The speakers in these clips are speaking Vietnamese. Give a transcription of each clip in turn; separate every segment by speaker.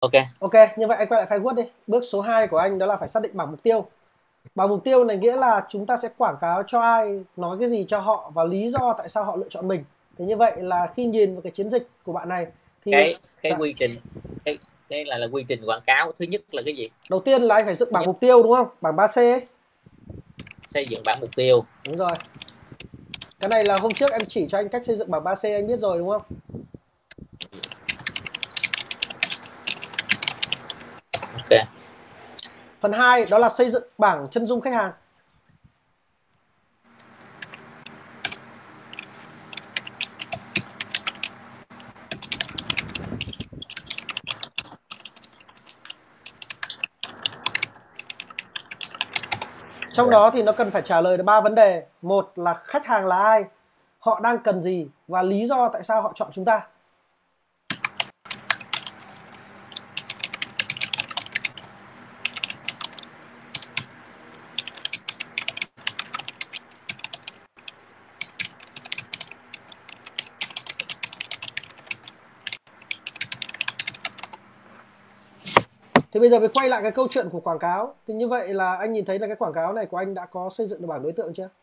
Speaker 1: Ok.
Speaker 2: Ok, như vậy anh quay lại file Word đi. Bước số 2 của anh đó là phải xác định bảng mục tiêu. Bảng mục tiêu này nghĩa là chúng ta sẽ quảng cáo cho ai, nói cái gì cho họ và lý do tại sao họ lựa chọn mình. Thế như vậy là khi nhìn vào cái chiến dịch của bạn này thì
Speaker 1: Cái
Speaker 2: dạ,
Speaker 1: quy trình, cái là quy trình quảng cáo. Thứ nhất là cái gì?
Speaker 2: đầu tiên là anh phải dựng
Speaker 1: Thứ
Speaker 2: bảng
Speaker 1: nhất
Speaker 2: mục tiêu đúng không? Bảng 3C ấy.
Speaker 1: xây dựng bảng mục tiêu.
Speaker 2: Đúng rồi. Cái này là hôm trước em chỉ cho anh cách xây dựng bảng 3C anh biết rồi đúng không?
Speaker 1: Ok.
Speaker 2: Phần 2 đó là xây dựng bảng chân dung khách hàng. Trong
Speaker 1: Rồi.
Speaker 2: đó thì nó cần phải trả lời được 3 vấn đề. Một là khách hàng là ai, họ đang cần gì và lý do tại sao họ chọn chúng ta. Thì bây giờ mình quay lại cái câu chuyện của quảng cáo. Thì như vậy là anh nhìn thấy là cái quảng cáo này của anh đã có xây dựng được bảng đối tượng chưa?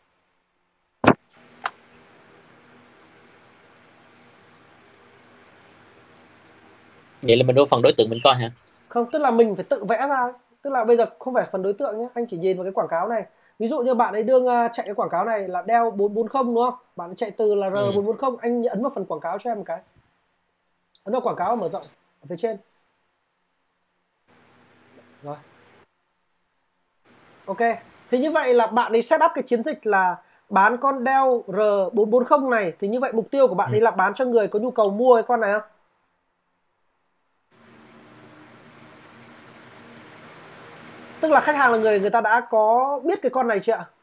Speaker 1: Vậy là mình vô phần đối tượng mình coi hả?
Speaker 2: Không, tức là mình phải tự vẽ ra. Tức là bây giờ không phải phần đối tượng nhé. Anh chỉ nhìn vào cái quảng cáo này. Ví dụ như bạn ấy đương chạy cái quảng cáo này là đeo 440 đúng không? Bạn ấy chạy từ là
Speaker 1: Ừ.
Speaker 2: R440. Anh ấn vào phần quảng cáo cho em một cái. Ấn vào quảng cáo mở rộng ở phía trên. Rồi. Ok. Thì như vậy là bạn ấy set up cái chiến dịch là bán con đeo R440 này. Thì như vậy mục tiêu của bạn
Speaker 1: Ừ.
Speaker 2: ấy là bán cho người có nhu cầu mua cái con này không? Tức là khách hàng là người ta đã có biết cái con này chưa ạ?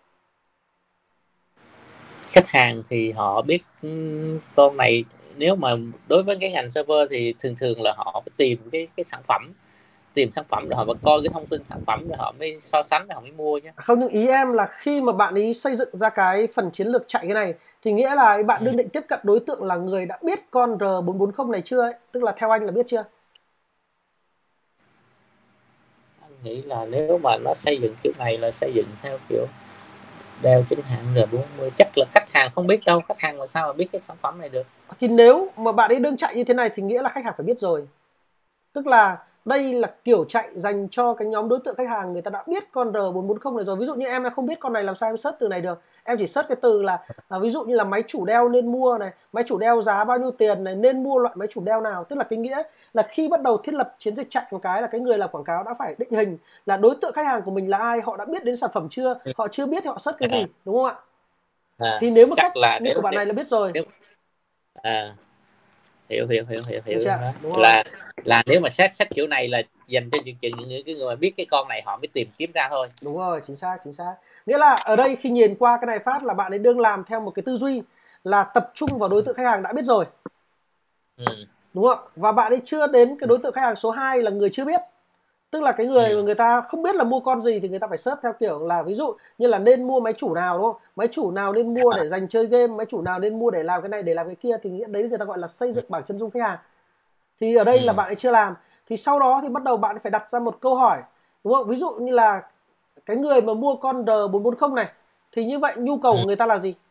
Speaker 1: Khách hàng thì họ biết con này. Nếu mà đối với cái ngành server thì thường thường là họ phải tìm cái sản phẩm, tìm sản phẩm rồi họ phải coi cái thông tin sản phẩm rồi họ mới so sánh rồi họ mới mua chứ.
Speaker 2: Không, nhưng ý em là khi mà bạn ấy xây dựng ra cái phần chiến lược chạy cái này thì nghĩa là bạn
Speaker 1: Ừ.
Speaker 2: đương định tiếp cận đối tượng là người đã biết con R440 này chưa ấy? Tức là theo anh là biết chưa?
Speaker 1: Anh nghĩ là nếu mà nó xây dựng kiểu này là xây dựng theo kiểu đeo chính hãng R40, chắc là khách hàng không biết đâu. Khách hàng mà sao mà biết cái sản phẩm này được?
Speaker 2: Thì nếu mà bạn ấy đương chạy như thế này thì nghĩa là khách hàng phải biết rồi. Tức là đây là kiểu chạy dành cho cái nhóm đối tượng khách hàng người ta đã biết con R440 này rồi. Ví dụ như em không biết con này làm sao em search từ này được. Em chỉ search cái từ là ví dụ như là máy chủ đeo nên mua này, máy chủ đeo giá bao nhiêu tiền này, nên mua loại máy chủ đeo nào. Tức là cái nghĩa là khi bắt đầu thiết lập chiến dịch chạy một cái là cái người làm quảng cáo đã phải định hình là đối tượng khách hàng của mình là ai, họ đã biết đến sản phẩm chưa,
Speaker 1: Ừ.
Speaker 2: họ chưa biết thì họ search cái
Speaker 1: à,
Speaker 2: gì, đúng không ạ?
Speaker 1: à,
Speaker 2: Thì nếu mà cách
Speaker 1: chắc là
Speaker 2: như
Speaker 1: nếu
Speaker 2: của bạn
Speaker 1: nếu
Speaker 2: này là biết rồi,
Speaker 1: nếu à, hiểu hiểu hiểu hiểu
Speaker 2: hiểu
Speaker 1: hiểu
Speaker 2: chưa?
Speaker 1: đó.
Speaker 2: Đúng không?
Speaker 1: Là nếu mà xét xét kiểu này là dành cho những cái người mà biết cái con này họ mới tìm kiếm ra thôi.
Speaker 2: Đúng rồi, chính xác, chính xác. Nghĩa là ở đây khi nhìn qua cái này phát là bạn ấy đương làm theo một cái tư duy là tập trung vào đối tượng khách hàng đã biết rồi,
Speaker 1: Ừ.
Speaker 2: đúng không? Và bạn ấy chưa đến cái đối tượng khách hàng số 2 là người chưa biết. Tức là cái người mà
Speaker 1: Ừ.
Speaker 2: người ta không biết là mua con gì thì người ta phải search theo kiểu là ví dụ như là nên mua máy chủ nào đúng không? Máy chủ nào nên mua để dành chơi game, máy chủ nào nên mua để làm cái này để làm cái kia thì nghĩa đấy người ta gọi là xây dựng bảng chân dung khách hàng. Thì ở đây là
Speaker 1: Ừ.
Speaker 2: bạn ấy chưa làm. Thì sau đó thì bắt đầu bạn phải đặt ra một câu hỏi, đúng không? Ví dụ như là cái người mà mua con R440 này thì như vậy nhu cầu
Speaker 1: Ừ.
Speaker 2: của người ta là gì?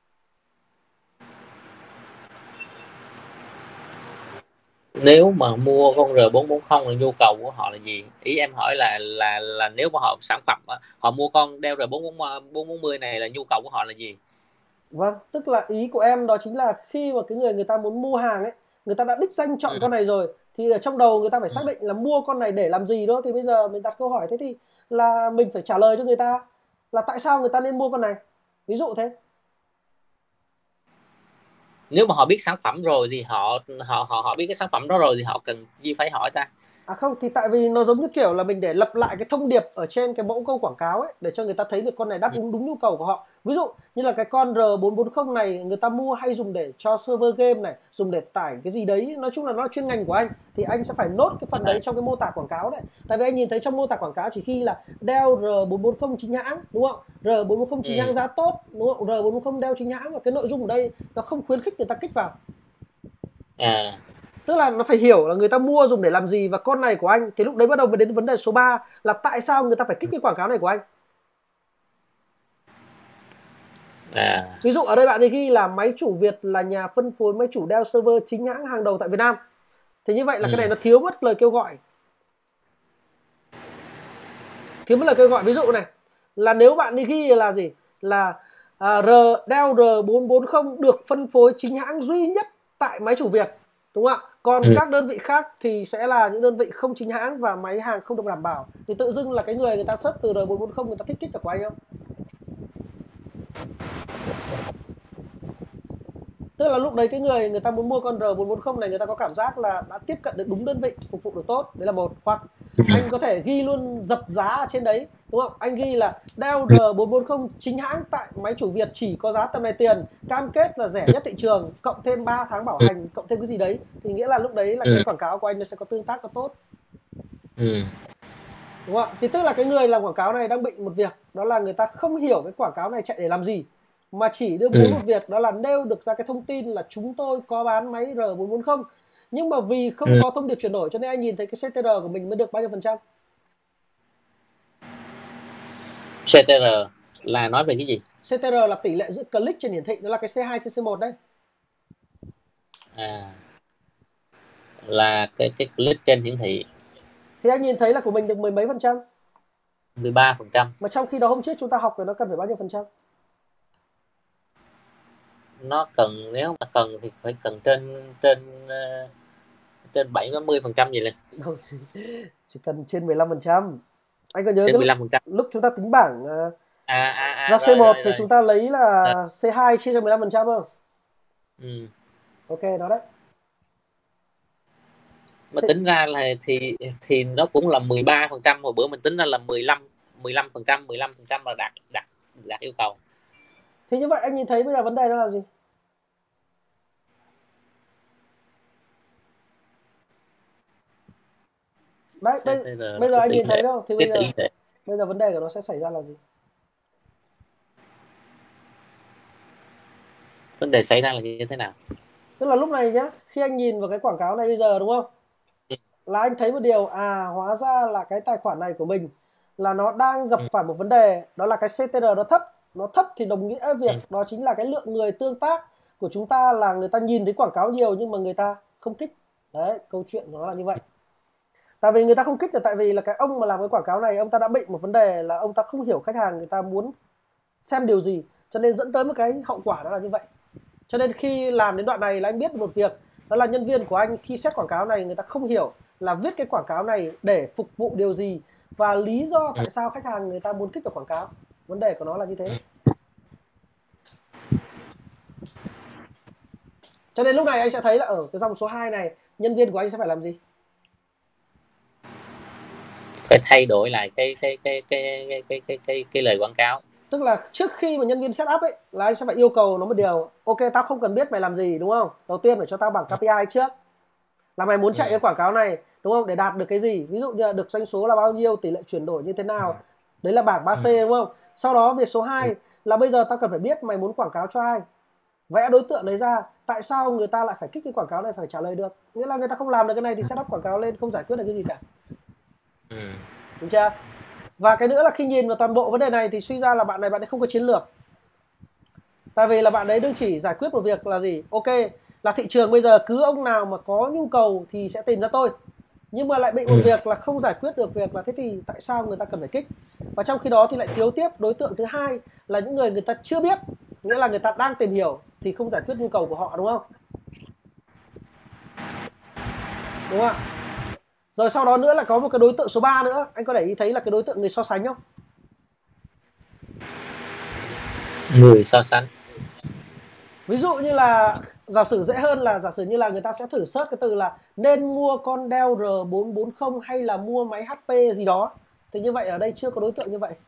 Speaker 1: Nếu mà mua con R440 là nhu cầu của họ là gì? Ý em hỏi là nếu mà họ sản phẩm họ mua con đeo R440 này là nhu cầu của họ là gì?
Speaker 2: Vâng, tức là ý của em đó chính là khi mà cái người ta muốn mua hàng ấy, người ta đã đích danh chọn
Speaker 1: Ừ.
Speaker 2: con này rồi thì ở trong đầu người ta phải
Speaker 1: Ừ.
Speaker 2: xác định là mua con này để làm gì đó. Thì bây giờ mình đặt câu hỏi thế thì là mình phải trả lời cho người ta là tại sao người ta nên mua con này. Ví dụ thế.
Speaker 1: Nếu mà họ biết sản phẩm rồi thì họ biết cái sản phẩm đó rồi thì họ cần gì phải hỏi ta?
Speaker 2: À không, thì tại vì nó giống như kiểu là mình để lặp lại cái thông điệp ở trên cái mẫu câu quảng cáo ấy để cho người ta thấy được con này đáp
Speaker 1: Ừ.
Speaker 2: ứng đúng nhu cầu của họ. Ví dụ như là cái con R440 này người ta mua hay dùng để cho server game này, dùng để tải cái gì đấy, nói chung là nó là chuyên ngành của anh thì anh sẽ phải nốt cái phần
Speaker 1: À.
Speaker 2: đấy trong cái mô tả quảng cáo đấy. Tại vì anh nhìn thấy trong mô tả quảng cáo chỉ khi là đeo R440 chính hãng, đúng không? R440 chính hãng
Speaker 1: Ừ.
Speaker 2: giá tốt, đúng không? R440 đeo chính hãng và cái nội dung ở đây nó không khuyến khích người ta kích vào.
Speaker 1: À.
Speaker 2: Tức là nó phải hiểu là người ta mua dùng để làm gì và con này của anh. Thì lúc đấy bắt đầu mới đến vấn đề số 3 là tại sao người ta phải kích cái quảng cáo này của anh. Ví dụ ở đây bạn ấy ghi là máy chủ Việt là nhà phân phối máy chủ Dell server chính hãng hàng đầu tại Việt Nam. Thì như vậy là cái này nó thiếu mất lời kêu gọi. Thiếu mất lời kêu gọi. Ví dụ này là nếu bạn ấy ghi là gì, là Dell R440 được phân phối chính hãng duy nhất tại máy chủ Việt, đúng không ạ? Còn các đơn vị khác thì sẽ là những đơn vị không chính hãng và máy hàng không được đảm bảo. Thì tự dưng là cái người ta search từ R440 người ta thích kích được của anh không? Tức là lúc đấy cái người ta muốn mua con R440 này, người ta có cảm giác là đã tiếp cận được đúng đơn vị, phục vụ được tốt. Đấy là một. Hoặc anh có thể ghi luôn dập giá ở trên đấy, đúng không? Anh ghi là Dell R440 chính hãng tại máy chủ Việt chỉ có giá tầm này tiền, cam kết là rẻ nhất thị trường, cộng thêm 3 tháng bảo hành, cộng thêm cái gì đấy. Thì nghĩa là lúc đấy là cái quảng cáo của anh nó sẽ có tương tác nó tốt. Đúng không ạ? Thì tức là cái người làm quảng cáo này đang bị một việc, đó là người ta không hiểu cái quảng cáo này chạy để làm gì, mà chỉ đưa bố một việc, đó là nêu được ra cái thông tin là chúng tôi có bán máy R440. Nhưng mà vì không có thông điệp chuyển đổi cho nên anh nhìn thấy cái CTR của mình mới được bao nhiêu phần trăm.
Speaker 1: CTR là nói về cái gì?
Speaker 2: CTR là tỷ lệ giữa click trên hiển thị, đó là cái C2 trên C1 đấy.
Speaker 1: Là cái click trên hiển thị.
Speaker 2: Thì anh nhìn thấy là của mình được mười mấy phần trăm.
Speaker 1: 13%.
Speaker 2: Mà trong khi đó hôm trước chúng ta học rồi nó cần phải bao nhiêu phần trăm?
Speaker 1: Nó cần, nếu mà cần thì phải cần trên 70% gì lên.
Speaker 2: Chỉ cần trên 15%. Anh có nhớ
Speaker 1: trên
Speaker 2: cái
Speaker 1: 15%.
Speaker 2: lúc chúng ta tính bảng ra C1
Speaker 1: rồi.
Speaker 2: thì chúng ta lấy là C2 chia cho 15% không? Ok, đó đấy.
Speaker 1: Mà tính ra là thì nó cũng là 13%, hồi bữa mình tính ra là 15% là đạt yêu cầu.
Speaker 2: Thì như vậy anh nhìn thấy bây giờ vấn đề đó là gì? Đấy, bây giờ anh nhìn thấy đâu? Thì bây giờ vấn đề của nó sẽ xảy ra là gì?
Speaker 1: Vấn đề xảy ra là như thế nào?
Speaker 2: Tức là lúc này nhá, khi anh nhìn vào cái quảng cáo này bây giờ, đúng không? Là anh thấy một điều, hóa ra là cái tài khoản này của mình là nó đang gặp phải một vấn đề, đó là cái CTR nó thấp. Nó thấp thì đồng nghĩa việc đó chính là cái lượng người tương tác của chúng ta là người ta nhìn thấy quảng cáo nhiều nhưng mà người ta không kích. Đấy, câu chuyện của nó là như vậy. Tại vì người ta không kích là tại vì là cái ông mà làm cái quảng cáo này, ông ta đã bị một vấn đề là ông ta không hiểu khách hàng người ta muốn xem điều gì, cho nên dẫn tới một cái hậu quả đó là như vậy. Cho nên khi làm đến đoạn này là anh biết một việc, đó là nhân viên của anh khi xét quảng cáo này người ta không hiểu là viết cái quảng cáo này để phục vụ điều gì và lý do tại sao khách hàng người ta muốn kích vào quảng cáo. Vấn đề của nó là như thế. Cho nên lúc này anh sẽ thấy là ở cái dòng số 2 này, nhân viên của anh sẽ phải làm gì?
Speaker 1: Phải thay đổi lại cái lời quảng cáo.
Speaker 2: Tức là trước khi mà nhân viên set up ấy là anh sẽ phải yêu cầu nó một điều, ok tao không cần biết mày làm gì, đúng không? Đầu tiên phải cho tao bảng KPI trước, là mày muốn chạy cái quảng cáo này, đúng không, để đạt được cái gì, ví dụ như là được doanh số là bao nhiêu, tỷ lệ chuyển đổi như thế nào, đấy là bảng 3C, đúng không? Sau đó việc số 2 là bây giờ tao cần phải biết mày muốn quảng cáo cho ai, vẽ đối tượng đấy ra, tại sao người ta lại phải kích cái quảng cáo này, phải trả lời được. Nghĩa là người ta không làm được cái này thì set up quảng cáo lên không giải quyết được cái gì cả. Đúng chưa? Và cái nữa là khi nhìn vào toàn bộ vấn đề này thì suy ra là bạn ấy không có chiến lược. Tại vì là bạn ấy đương chỉ giải quyết một việc là gì? Ok, là thị trường bây giờ cứ ông nào mà có nhu cầu thì sẽ tìm ra tôi. Nhưng mà lại bị một việc là không giải quyết được việc là thế thì tại sao người ta cần phải kích. Và trong khi đó thì lại thiếu tiếp đối tượng thứ hai là những người ta chưa biết, nghĩa là người ta đang tìm hiểu thì không giải quyết nhu cầu của họ, đúng không? Đúng không ạ? Rồi sau đó nữa là có một cái đối tượng số 3 nữa, anh có để ý thấy là cái đối tượng người so sánh không?
Speaker 1: Người so sánh.
Speaker 2: Ví dụ như là giả sử dễ hơn là giả sử như là người ta sẽ thử search cái từ là nên mua con Dell R440 hay là mua máy HP gì đó. Thì như vậy ở đây chưa có đối tượng như vậy.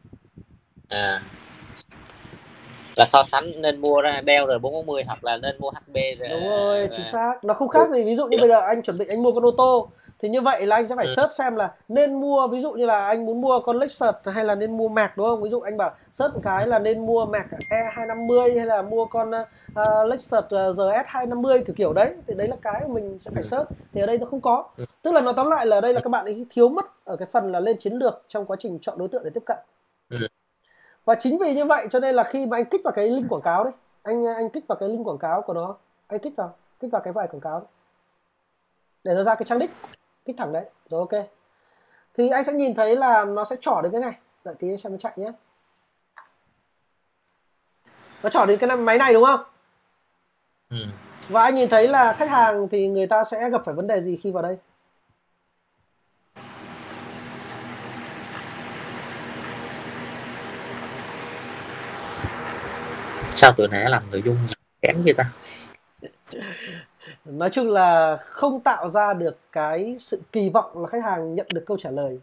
Speaker 1: Là so sánh nên mua ra Dell R440 hoặc là nên mua HP.
Speaker 2: Đúng rồi, chính xác. Nó không khác gì. Ví dụ như bây giờ anh chuẩn bị anh mua con ô tô Thì như vậy là anh sẽ phải search xem là nên mua, ví dụ như là anh muốn mua con Lexus hay là nên mua Mac, đúng không? Ví dụ anh bảo search một cái là nên mua Mac E250 hay là mua con Lexus GS250 kiểu đấy. Thì đấy là cái mà mình sẽ phải search. Thì ở đây nó không có. Tức là nó tóm lại là ở đây là các bạn ấy thiếu mất ở cái phần là lên chiến lược trong quá trình chọn đối tượng để tiếp cận. Và chính vì như vậy cho nên là khi mà anh kích vào cái link quảng cáo đấy, anh kích vào cái link quảng cáo của nó, anh kích vào cái bài quảng cáo đấy, để nó ra cái trang đích, kích thẳng đấy, rồi ok. Thì anh sẽ nhìn thấy là nó sẽ trỏ đến cái này, đợi tí xem nó chạy nhé. Nó trỏ đến cái máy này đúng không? Và anh nhìn thấy là khách hàng thì người ta sẽ gặp phải vấn đề gì khi vào đây?
Speaker 1: Sao tụi này làm nội dung kém vậy ta?
Speaker 2: Nói chung là không tạo ra được cái sự kỳ vọng là khách hàng nhận được câu trả lời.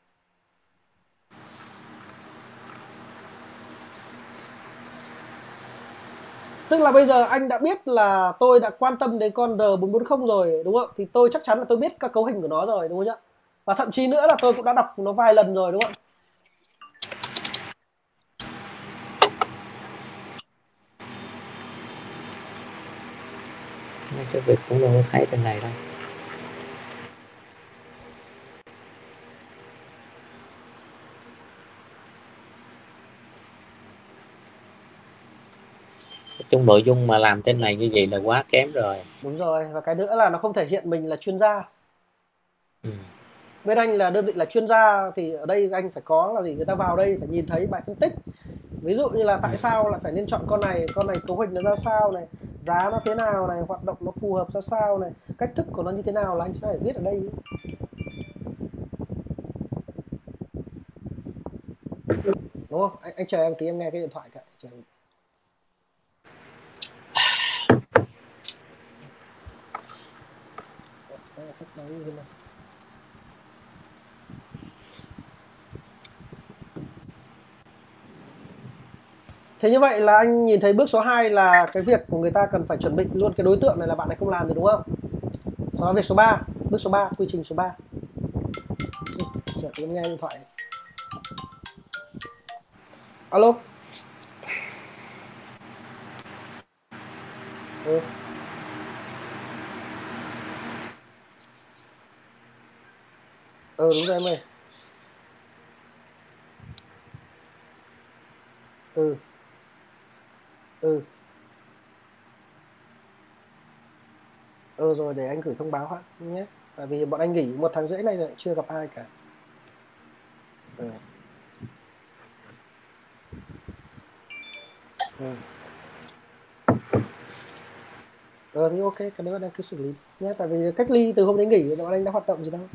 Speaker 2: Tức là bây giờ anh đã biết là tôi đã quan tâm đến con R440 rồi, đúng không? Thì tôi chắc chắn là tôi biết các cấu hình của nó rồi, đúng không chứ? Và thậm chí nữa là tôi cũng đã đọc nó vài lần rồi, đúng không?
Speaker 1: Cái việc cũng đâu có thấy trên này đâu. Trong nội dung mà làm trên này như vậy là quá kém rồi.
Speaker 2: Đúng rồi, và cái nữa là nó không thể hiện mình là chuyên gia. Bên anh là đơn vị là chuyên gia thì ở đây anh phải có là gì? Người ta vào đây phải nhìn thấy bài phân tích. Ví dụ như là tại sao lại phải nên chọn con này cấu hình nó ra sao này, giá nó thế nào này, hoạt động nó phù hợp ra sao này, cách thức của nó như thế nào là anh sẽ phải viết ở đây. Đúng không? Anh chờ em tí, em nghe cái điện thoại cả. Chờ em. Thế như vậy là anh nhìn thấy bước số 2 là cái việc của người ta cần phải chuẩn bị luôn cái đối tượng này là bạn này không làm rồi đúng không? Sau đó việc số 3, bước số 3, quy trình số 3. Chờ em nghe điện thoại. Alo. Đúng rồi em ơi. Rồi để anh gửi thông báo hả nhé. Tại vì bọn anh nghỉ 1 tháng rưỡi này rồi chưa gặp ai cả. Thì ok, cái đấy bọn anh cứ xử lý nhé. Tại vì cách ly từ hôm đến nghỉ bọn anh đã hoạt động gì đâu.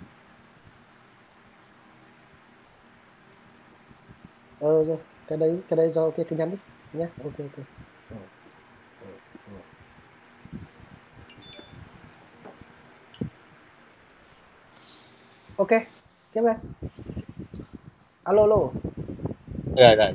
Speaker 2: Rồi, cái đấy do cái tin nhắn đi nhé. Ok. Ok, tiếp đây. Alo.
Speaker 1: Rồi.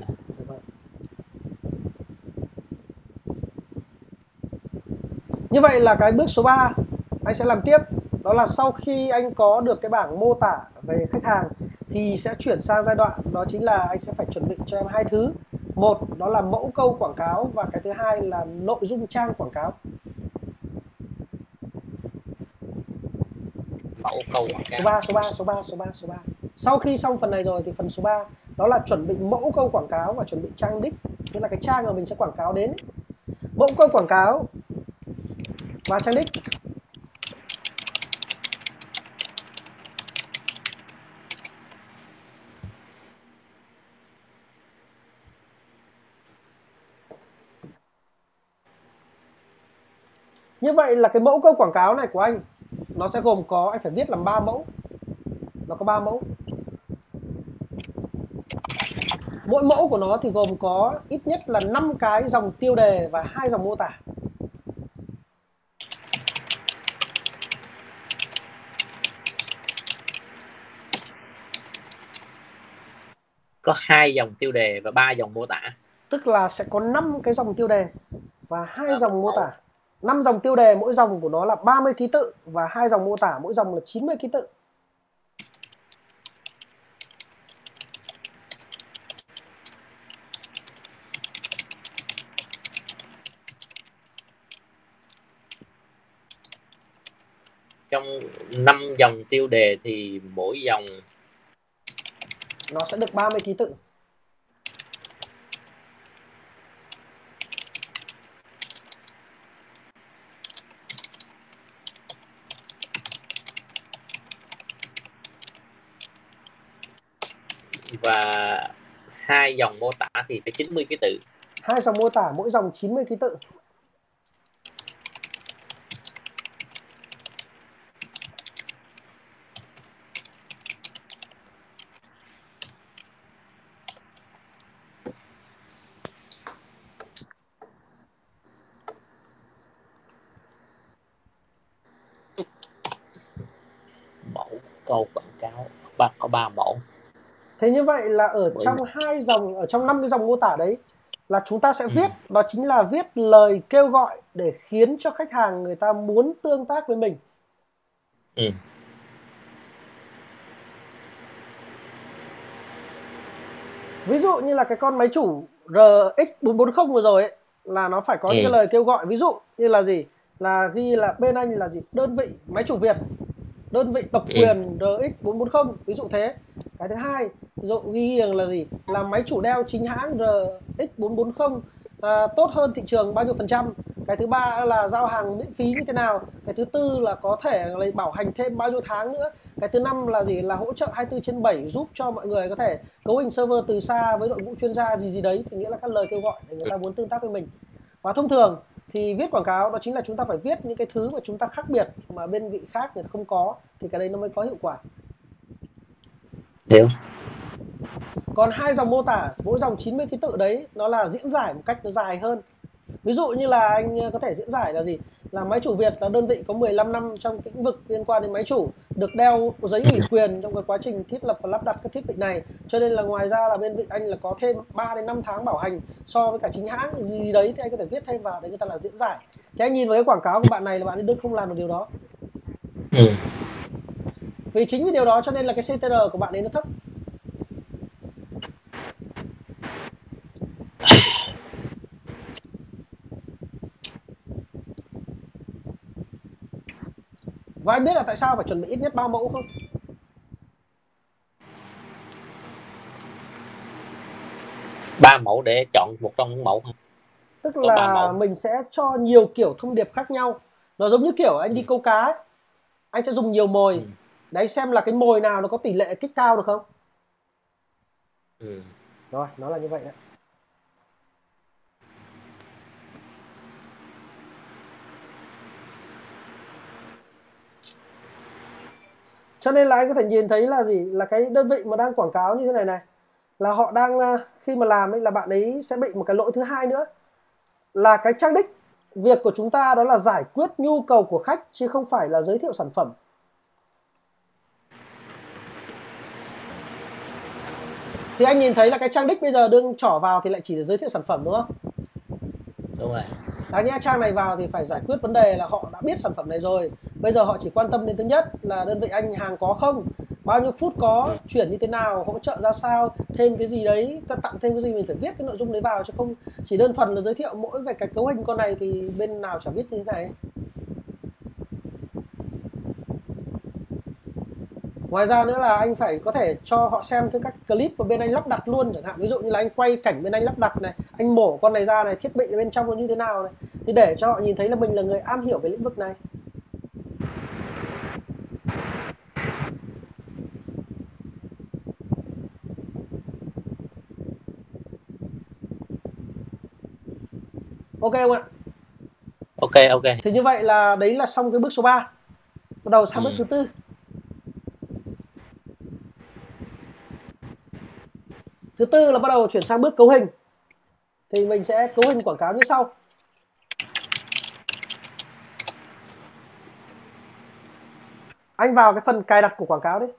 Speaker 2: Như vậy là cái bước số 3 anh sẽ làm tiếp. Đó là sau khi anh có được cái bảng mô tả về khách hàng thì sẽ chuyển sang giai đoạn đó chính là anh sẽ phải chuẩn bị cho em 2 thứ. Một đó là mẫu câu quảng cáo và cái thứ hai là nội dung trang quảng cáo.
Speaker 1: Mẫu câu quảng cáo.
Speaker 2: Số 3. Sau khi xong phần này rồi thì phần số 3 đó là chuẩn bị mẫu câu quảng cáo và chuẩn bị trang đích, tức là cái trang mà mình sẽ quảng cáo đến. Mẫu câu quảng cáo và trang đích. Như vậy là cái mẫu câu quảng cáo này của anh nó sẽ gồm có, anh phải viết làm 3 mẫu. Nó có 3 mẫu. Mỗi mẫu của nó thì gồm có ít nhất là 5 cái dòng tiêu đề và 2 dòng mô tả.
Speaker 1: Có 2 dòng tiêu đề và 3 dòng mô tả.
Speaker 2: Tức là sẽ có 5 cái dòng tiêu đề và 2 dòng mô tả. 5 dòng tiêu đề, mỗi dòng của nó là 30 ký tự và 2 dòng mô tả, mỗi dòng là 90 ký tự.
Speaker 1: Trong 5 dòng tiêu đề thì mỗi dòng
Speaker 2: nó sẽ được 30 ký tự.
Speaker 1: và 2 dòng mô tả thì phải 90 ký tự.
Speaker 2: 2 dòng mô tả, mỗi dòng 90 ký tự.
Speaker 1: Mẫu câu quảng cáo có 3 mẫu.
Speaker 2: Thế như vậy là ở trong 2 dòng, ở trong 5 cái dòng mô tả đấy là chúng ta sẽ viết, đó chính là viết lời kêu gọi để khiến cho khách hàng người ta muốn tương tác với mình. Ví dụ như là cái con máy chủ RX440 vừa rồi ấy, là nó phải có những cái lời kêu gọi, ví dụ như là gì, là ghi là bên anh là gì, đơn vị máy chủ Việt, đơn vị độc quyền RX440, ví dụ thế. Cái thứ hai, ví dụ ghi là gì, là máy chủ Dell chính hãng RX440 tốt hơn thị trường bao nhiêu %. Cái thứ ba là giao hàng miễn phí như thế nào. Cái thứ tư là có thể là bảo hành thêm bao nhiêu tháng nữa. Cái thứ năm là gì, là hỗ trợ 24/7 giúp cho mọi người có thể cấu hình server từ xa với đội ngũ chuyên gia gì đấy, thì nghĩa là các lời kêu gọi để người ta muốn tương tác với mình. Và thông thường thì viết quảng cáo đó chính là chúng ta phải viết những cái thứ mà chúng ta khác biệt mà bên vị khác người ta không có, thì cái đấy nó mới có hiệu quả.
Speaker 1: Hiểu.
Speaker 2: Còn 2 dòng mô tả, mỗi dòng 90 ký tự đấy, nó là diễn giải một cách nó dài hơn. Ví dụ như là anh có thể diễn giải là gì, là máy chủ Việt là đơn vị có 15 năm trong lĩnh vực liên quan đến máy chủ, được đeo giấy ủy quyền trong cái quá trình thiết lập và lắp đặt các thiết bị này, cho nên là ngoài ra là bên vị anh là có thêm 3 đến 5 tháng bảo hành so với cả chính hãng gì đấy, thì anh có thể viết thêm vào đấy, người ta là diễn giải. Thì anh nhìn vào cái quảng cáo của bạn này là bạn ấy không làm được điều đó. Vì chính vì điều đó cho nên là cái CTR của bạn ấy nó thấp. Và anh biết là tại sao phải chuẩn bị ít nhất 3 mẫu không?
Speaker 1: Ba mẫu để chọn một trong những mẫu.
Speaker 2: Tức là mình sẽ cho nhiều kiểu thông điệp khác nhau. Nó giống như kiểu anh đi câu cá ấy. Anh sẽ dùng nhiều mồi. Đấy, xem là cái mồi nào nó có tỷ lệ kích cao được không? Rồi, nó là như vậy đấy. Cho nên là anh có thể nhìn thấy là gì, là cái đơn vị mà đang quảng cáo như thế này này, là họ đang, khi mà làm ấy, là bạn ấy sẽ bị một cái lỗi thứ hai nữa, là cái trang đích. Việc của chúng ta đó là giải quyết nhu cầu của khách chứ không phải là giới thiệu sản phẩm. Thì anh nhìn thấy là cái trang đích bây giờ đương trỏ vào thì lại chỉ là giới thiệu sản phẩm, đúng không?
Speaker 1: Đúng rồi.
Speaker 2: Đáng nhẽ trang này vào thì phải giải quyết vấn đề là họ đã biết sản phẩm này rồi. Bây giờ họ chỉ quan tâm đến thứ nhất là đơn vị anh hàng có không, bao nhiêu phút có, chuyển như thế nào, hỗ trợ ra sao, thêm cái gì đấy, tặng thêm cái gì, mình phải viết cái nội dung đấy vào, chứ không chỉ đơn thuần là giới thiệu mỗi về cái cấu hình con này thì bên nào chả biết như thế này. Ngoài ra nữa là anh phải có thể cho họ xem thêm các clip của bên anh lắp đặt luôn chẳng hạn. Ví dụ như là anh quay cảnh bên anh lắp đặt này, anh mổ con này ra này, thiết bị bên trong nó như thế nào này, thì để cho họ nhìn thấy là mình là người am hiểu về lĩnh vực này. Ok không ạ?
Speaker 1: Ok.
Speaker 2: Thì như vậy là đấy là xong cái bước số 3. Bắt đầu sang bước thứ tư. Thứ tư là bắt đầu chuyển sang bước cấu hình. Thì mình sẽ cấu hình quảng cáo như sau. Anh vào cái phần cài đặt của quảng cáo đấy.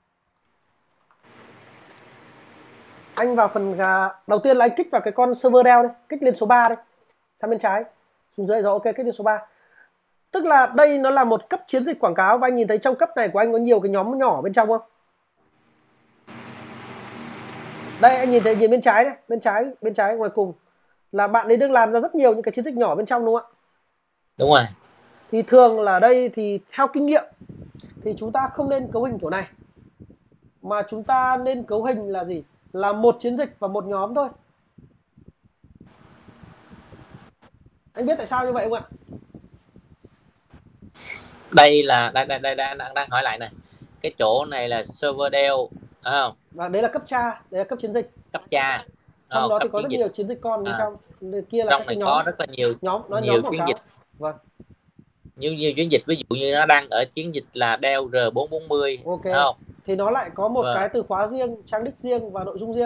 Speaker 2: Anh vào phần đầu tiên là anh kích vào cái con server Dell đấy, kích lên số 3 đấy. Sang bên trái, xuống dưới rồi, ok, kích lên số 3. Tức là đây nó là một cấp chiến dịch quảng cáo, và anh nhìn thấy trong cấp này của anh có nhiều cái nhóm nhỏ bên trong không? Đây anh nhìn thấy, nhìn bên trái đấy, bên trái ngoài cùng là bạn ấy đang làm ra rất nhiều những cái chiến dịch nhỏ bên trong, đúng không ạ?
Speaker 1: Đúng rồi.
Speaker 2: Thì thường là ở đây thì theo kinh nghiệm thì chúng ta không nên cấu hình kiểu này, mà chúng ta nên cấu hình là gì? Là một chiến dịch và một nhóm thôi. Anh biết tại sao như vậy không ạ?
Speaker 1: Đây là đây đang hỏi lại này. Cái chỗ này là server Dell, không?
Speaker 2: Và đấy là cấp cha, đấy là cấp chiến dịch.
Speaker 1: Cấp cha.
Speaker 2: Trong đó thì
Speaker 1: Cấp
Speaker 2: có
Speaker 1: chiến
Speaker 2: rất
Speaker 1: dịch.
Speaker 2: nhiều chiến dịch con bên trong. Kia là
Speaker 1: Trong
Speaker 2: các
Speaker 1: này
Speaker 2: cái nhóm,
Speaker 1: có rất là nhiều
Speaker 2: nhóm quảng
Speaker 1: chiến dịch.
Speaker 2: cáo. Vâng.
Speaker 1: Nhiều chiến dịch, ví dụ như nó đang ở chiến dịch là Dell R440,
Speaker 2: Ok.
Speaker 1: không?
Speaker 2: Thì nó lại có một cái từ khóa riêng, trang đích riêng và nội dung riêng.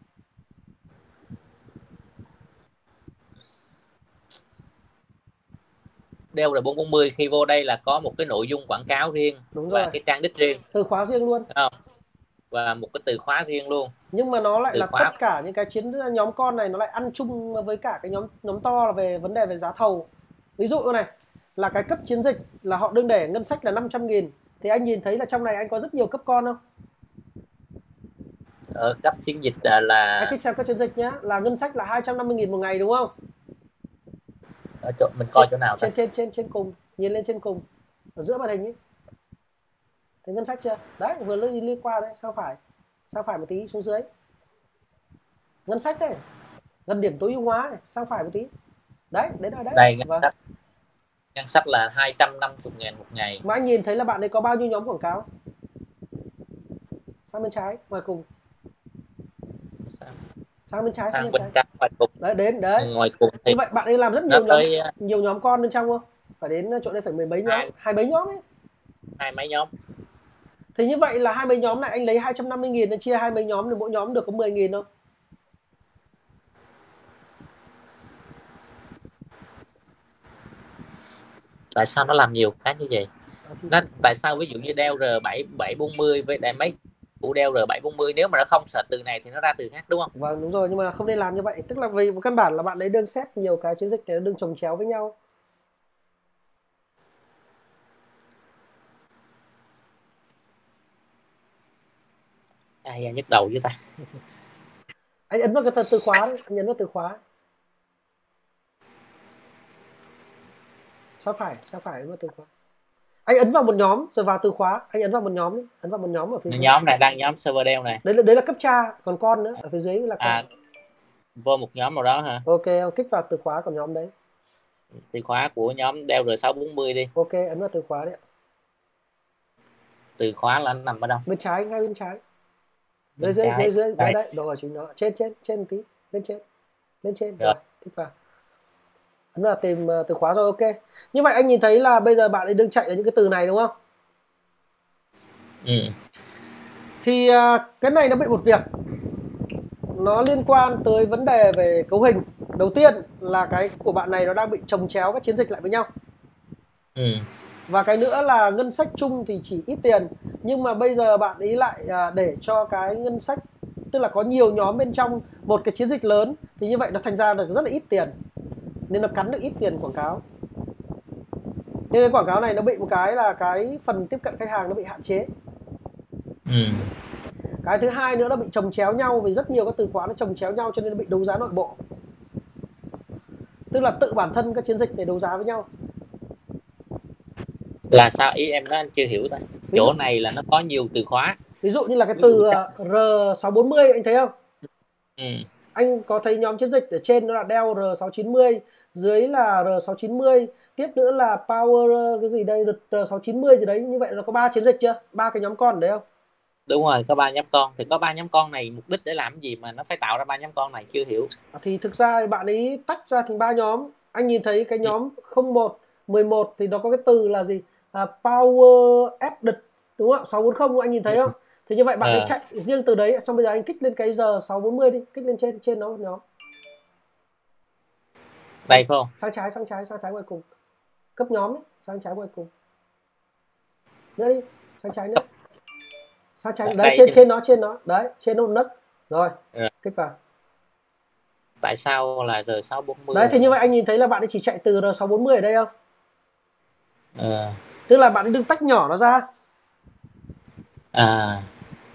Speaker 1: Dell R440 khi vô đây là có một cái nội dung quảng cáo riêng.
Speaker 2: Đúng
Speaker 1: và
Speaker 2: rồi.
Speaker 1: cái trang đích riêng,
Speaker 2: từ khóa riêng luôn,
Speaker 1: không? Và một cái từ khóa riêng luôn.
Speaker 2: nhưng mà nó lại
Speaker 1: Từ
Speaker 2: là
Speaker 1: khóa.
Speaker 2: tất cả những cái nhóm con này nó lại ăn chung với cả cái nhóm to là về vấn đề về giá thầu. Ví dụ này là cái cấp chiến dịch là họ đương để ngân sách là 500.000, thì anh nhìn thấy là trong này anh có rất nhiều cấp con không?
Speaker 1: Ở cấp chiến dịch là
Speaker 2: Anh kích xem cấp chiến dịch nhá, là ngân sách là 250.000 một ngày, đúng không?
Speaker 1: ở chỗ mình coi chỗ nào ta?
Speaker 2: Trên cùng, nhìn lên trên cùng ở giữa màn hình ấy, thấy ngân sách chưa? Đấy, vừa lên qua đấy, sang phải một tí xuống dưới, ngân sách đấy, gần điểm tối ưu hóa này, sang phải một tí, đấy rồi đấy.
Speaker 1: Đây ngân sách là 250.000 một ngày.
Speaker 2: Mà anh nhìn thấy là bạn ấy có bao nhiêu nhóm quảng cáo? Sang bên trái ngoài cùng, sang bên trái.
Speaker 1: Ngoài cùng.
Speaker 2: Đấy, đến đấy.
Speaker 1: Ngoài cùng thì
Speaker 2: như vậy bạn ấy làm rất nhiều nhóm con bên trong không? Phải đến chỗ đây phải mười mấy nhóm, hai mấy nhóm ấy.
Speaker 1: Hai mấy nhóm.
Speaker 2: Thì như vậy là hai mấy nhóm này anh lấy 250.000 nên chia hai mấy nhóm thì mỗi nhóm được có 10.000 không?
Speaker 1: Tại sao nó làm nhiều cái như vậy? Tại sao ví dụ như Dell R740 với mấy của Dell R740, nếu mà nó không search từ này thì nó ra từ khác, đúng không?
Speaker 2: Vâng, đúng rồi, nhưng mà không nên làm như vậy. Tức là vì một căn bản là bạn ấy đương xét nhiều cái chiến dịch này, nó đương chồng chéo với nhau.
Speaker 1: Ai da, nhức đầu với ta.
Speaker 2: Anh ấn vào cái từ khóa đấy, anh ấn vào từ khóa. Sao phải ấn vào từ khóa. Anh ấn vào một nhóm rồi vào từ khóa, anh ấn vào một nhóm đi, ấn vào một nhóm ở phía dưới.
Speaker 1: Nhóm này đang nhóm server Dell này.
Speaker 2: Đấy là cấp cha, còn con nữa ở phía dưới là con.
Speaker 1: Vô một nhóm nào đó hả?
Speaker 2: Ok, kích vào từ khóa của nhóm đấy.
Speaker 1: Từ khóa của nhóm Dell R640 đi.
Speaker 2: Ok, ấn vào từ khóa đấy.
Speaker 1: Từ khóa là nằm ở đâu?
Speaker 2: Bên trái, ngay bên trái. Dưới đấy, đồ chính nó. Trên một tí, lên trên. Rồi, kích vào. Ấn vào tìm từ khóa rồi, ok. Như vậy anh nhìn thấy là bây giờ bạn ấy đừng chạy ở những cái từ này, đúng không? Thì cái này nó bị một việc, nó liên quan tới vấn đề về cấu hình. Đầu tiên là cái của bạn này nó đang bị chồng chéo các chiến dịch lại với nhau. Và cái nữa là ngân sách chung thì chỉ ít tiền, nhưng mà bây giờ bạn ấy lại để cho cái ngân sách, tức là có nhiều nhóm bên trong một cái chiến dịch lớn, thì như vậy nó thành ra được rất là ít tiền, nên nó cắn được ít tiền quảng cáo. Nên cái quảng cáo này nó bị một cái là cái phần tiếp cận khách hàng nó bị hạn chế. Cái thứ hai nữa là bị chồng chéo nhau, vì rất nhiều các từ khóa nó chồng chéo nhau cho nên nó bị đấu giá nội bộ. Tức là tự bản thân các chiến dịch để đấu giá với nhau.
Speaker 1: Là sao, ý em đó anh chưa hiểu ta. Chỗ này là nó có nhiều từ khóa.
Speaker 2: Ví dụ như là cái từ R640 anh thấy không? Anh có thấy nhóm chiến dịch ở trên nó là Dell R690, dưới là R690, tiếp nữa là Power cái gì đây, R690 gì đấy. Như vậy là có 3 chiến dịch chưa? 3 cái nhóm con đấy không?
Speaker 1: Đúng rồi, có 3 nhóm con. Thì có 3 nhóm con này mục đích để làm gì mà nó phải tạo ra 3 nhóm con này, chưa hiểu.
Speaker 2: Thì thực ra bạn ấy tách ra thành 3 nhóm. Anh nhìn thấy cái nhóm 01, 11 thì nó có cái từ là gì? Power added, đúng không? 640 anh nhìn thấy không? Thì như vậy bạn ấy chạy riêng từ đấy, xong bây giờ anh kích lên cái R640 đi, kích lên trên nó một nhóm.
Speaker 1: Đây phải không?
Speaker 2: Sang trái ngoài cùng. Cấp nhóm ấy, sang trái ngoài cùng. Nữa đi, sang trái nữa. Sang trái đấy, trên nó. Đấy, trên nó một nấc. Rồi, kích vào.
Speaker 1: Tại sao là R640?
Speaker 2: Đấy, thì như vậy anh nhìn thấy là bạn ấy chỉ chạy từ R640 ở đây không?
Speaker 1: Ờ.
Speaker 2: Tức là bạn ấy đừng tách nhỏ nó ra.
Speaker 1: À.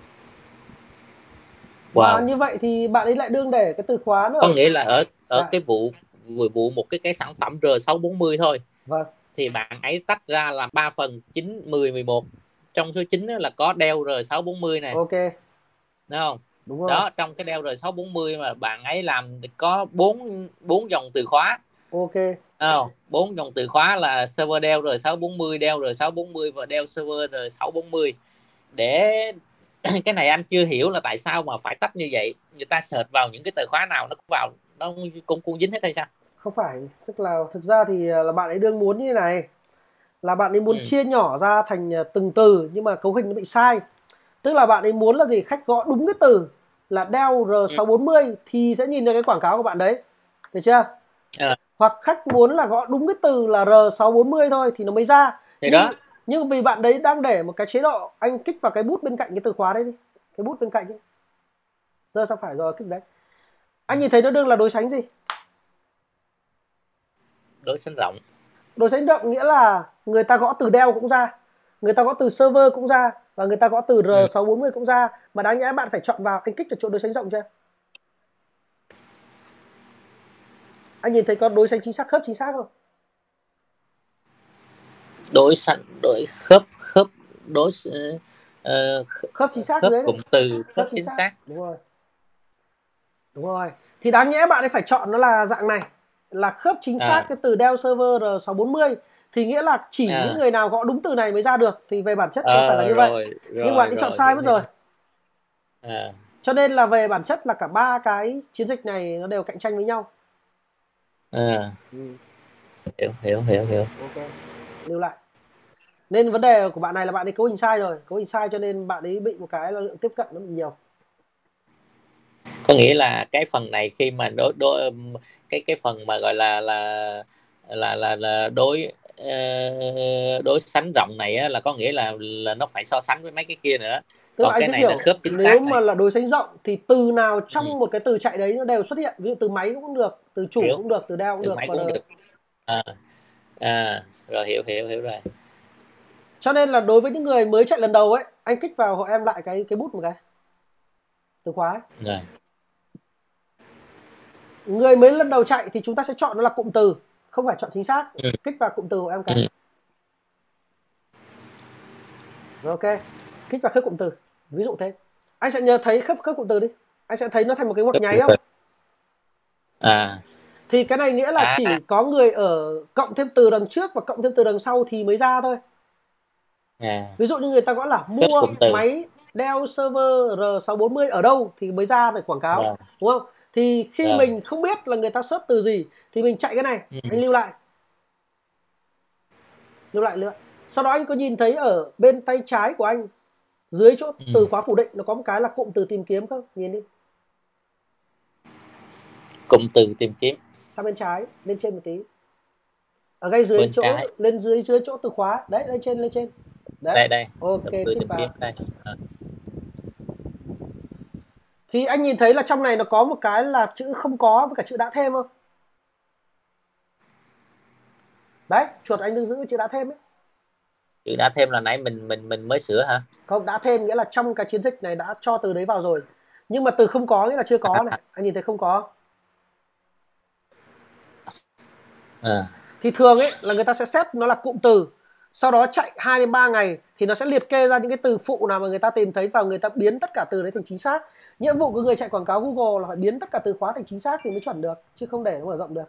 Speaker 2: Và
Speaker 1: Wow.
Speaker 2: như vậy thì bạn ấy lại đương để cái từ khóa
Speaker 1: Có
Speaker 2: nữa.
Speaker 1: nghĩa là ở ở
Speaker 2: Dạ,
Speaker 1: cái vụ vụ một cái sản phẩm R640 thôi,
Speaker 2: vâng,
Speaker 1: thì bạn ấy tách ra làm 3 phần: 9, 10, 11. Trong số 9 là có Dell R640 nè,
Speaker 2: ok,
Speaker 1: đúng không?
Speaker 2: đúng rồi,
Speaker 1: Đó, trong cái Dell R640 mà bạn ấy làm có 4 dòng từ khóa.
Speaker 2: ok,
Speaker 1: Không, 4 dòng từ khóa là server Dell R640, Dell R640 và Dell server R640. Để cái này anh chưa hiểu là tại sao mà phải tách như vậy. Người ta search vào những cái từ khóa nào nó cũng vào, nó cũng dính hết hay sao?
Speaker 2: không phải, tức là thực ra thì là bạn ấy đương muốn như này, là bạn ấy muốn
Speaker 1: Ừ.
Speaker 2: chia nhỏ ra thành từng từ nhưng mà cấu hình nó bị sai. Tức là bạn ấy muốn là gì? Khách gõ đúng cái từ là Dell
Speaker 1: Ừ.
Speaker 2: R640 thì sẽ nhìn được cái quảng cáo của bạn đấy. Được chưa?
Speaker 1: À,
Speaker 2: Hoặc khách muốn là gõ đúng cái từ là R640 thôi thì nó mới ra.
Speaker 1: thì
Speaker 2: Nhưng
Speaker 1: đó.
Speaker 2: nhưng vì bạn đấy đang để một cái chế độ, anh kích vào cái bút bên cạnh cái từ khóa đấy đi. Cái bút bên cạnh ấy. Giơ sang phải rồi kích đấy. Anh nhìn thấy nó đương là đối sánh gì?
Speaker 1: Đối sánh rộng.
Speaker 2: Đối sánh rộng nghĩa là người ta gõ từ Dell cũng ra, người ta gõ từ server cũng ra và người ta gõ từ
Speaker 1: Ừ.
Speaker 2: R640 cũng ra, mà đáng nhẽ bạn phải chọn vào, anh kích cho chỗ đối sánh rộng chưa? Anh nhìn thấy có đối sánh chính xác, khớp chính xác không?
Speaker 1: Đối sánh, đối khớp khớp, đối
Speaker 2: Khớp chính xác
Speaker 1: khớp
Speaker 2: dưới đấy,
Speaker 1: cụm từ,
Speaker 2: khớp
Speaker 1: khớp
Speaker 2: chính
Speaker 1: chính
Speaker 2: xác,
Speaker 1: xác.
Speaker 2: đúng rồi, đúng rồi. Thì đáng nhẽ bạn ấy phải chọn nó là dạng này, là khớp chính xác
Speaker 1: À.
Speaker 2: cái từ Dell server R640, thì nghĩa là chỉ những
Speaker 1: À.
Speaker 2: người nào gõ đúng từ này mới ra được, thì về bản chất nó phải là như vậy.
Speaker 1: Rồi
Speaker 2: Nhưng bạn
Speaker 1: rồi
Speaker 2: ấy chọn
Speaker 1: rồi,
Speaker 2: sai
Speaker 1: hiểu
Speaker 2: mất rồi.
Speaker 1: hiểu. À.
Speaker 2: Cho nên là về bản chất là cả ba cái chiến dịch này nó đều cạnh tranh với nhau.
Speaker 1: À.
Speaker 2: Ừ,
Speaker 1: Hiểu hiểu hiểu hiểu.
Speaker 2: ok, lưu lại. Nên vấn đề của bạn này là bạn ấy cấu hình sai rồi, cấu hình sai cho nên bạn ấy bị một cái là lượng tiếp cận nó bị nhiều.
Speaker 1: Có nghĩa là cái phần này khi mà đối cái phần mà gọi là đối sánh rộng này á, là có nghĩa là nó phải so sánh với mấy cái kia nữa.
Speaker 2: Tức là
Speaker 1: Còn
Speaker 2: anh
Speaker 1: cái
Speaker 2: cứ
Speaker 1: này nó
Speaker 2: hiểu,
Speaker 1: khớp chính
Speaker 2: nếu
Speaker 1: xác
Speaker 2: mà
Speaker 1: này.
Speaker 2: là đối sánh rộng thì từ nào
Speaker 1: Ừ.
Speaker 2: trong một cái từ chạy đấy nó đều xuất hiện, ví dụ từ máy cũng được, từ chủ
Speaker 1: Hiểu.
Speaker 2: cũng được, từ Dell cũng
Speaker 1: Từ
Speaker 2: được
Speaker 1: máy
Speaker 2: và
Speaker 1: cũng được. À. À. Rồi, hiểu hiểu hiểu rồi.
Speaker 2: cho nên là đối với những người mới chạy lần đầu ấy, anh kích vào hộ em lại cái bút một cái từ khóa ấy.
Speaker 1: Rồi.
Speaker 2: Người mới lần đầu chạy thì chúng ta sẽ chọn nó là cụm từ, không phải chọn chính xác.
Speaker 1: Ừ.
Speaker 2: Kích vào cụm từ hộ em cái.
Speaker 1: Ừ.
Speaker 2: Rồi ok, kích vào khớp cụm từ, ví dụ thế. Anh sẽ nhớ thấy khớp khớp cụm từ đi, anh sẽ thấy nó thành một cái ngoặc nháy không?
Speaker 1: À.
Speaker 2: Thì cái này nghĩa là
Speaker 1: À.
Speaker 2: chỉ có người ở cộng thêm từ đằng trước và cộng thêm từ đằng sau thì mới ra thôi.
Speaker 1: À.
Speaker 2: Ví dụ như người ta gõ là
Speaker 1: Khớp
Speaker 2: mua
Speaker 1: cụm từ.
Speaker 2: máy Dell server R640 ở đâu thì mới ra được quảng cáo,
Speaker 1: Rồi.
Speaker 2: đúng không? Thì khi
Speaker 1: Rồi.
Speaker 2: mình không biết là người ta search từ gì thì mình chạy cái này,
Speaker 1: Ừ.
Speaker 2: anh lưu lại, lưu lại nữa. Sau đó anh có nhìn thấy ở bên tay trái của anh dưới chỗ
Speaker 1: Ừ.
Speaker 2: từ khóa phủ định nó có một cái là cụm từ tìm kiếm không? Nhìn đi,
Speaker 1: Cụm từ tìm kiếm.
Speaker 2: sang bên trái, lên trên một tí. Ở ngay dưới
Speaker 1: Bên
Speaker 2: chỗ,
Speaker 1: trái.
Speaker 2: lên dưới chỗ từ khóa. Đấy, lên trên, lên trên. Đấy.
Speaker 1: Đây đây.
Speaker 2: Ok,
Speaker 1: Cụm từ
Speaker 2: kích
Speaker 1: tìm kiếm
Speaker 2: vào.
Speaker 1: đây. À.
Speaker 2: Thì anh nhìn thấy là trong này nó có một cái là chữ không có với cả chữ đã thêm không? Đấy, chuột anh đừng giữ chữ đã thêm ấy.
Speaker 1: Chữ đã thêm là nãy mình mới sửa hả?
Speaker 2: Không, đã thêm nghĩa là trong cái chiến dịch này đã cho từ đấy vào rồi. Nhưng mà từ không có nghĩa là chưa có này. Anh nhìn thấy không có.
Speaker 1: À.
Speaker 2: Thì thường ấy là người ta sẽ set nó là cụm từ. Sau đó chạy 2 đến 3 ngày thì nó sẽ liệt kê ra những cái từ phụ nào mà người ta tìm thấy và người ta biến tất cả từ đấy thành chính xác. Nhiệm vụ của người chạy quảng cáo Google là phải biến tất cả từ khóa thành chính xác thì mới chuẩn được, chứ không để nó mở rộng được.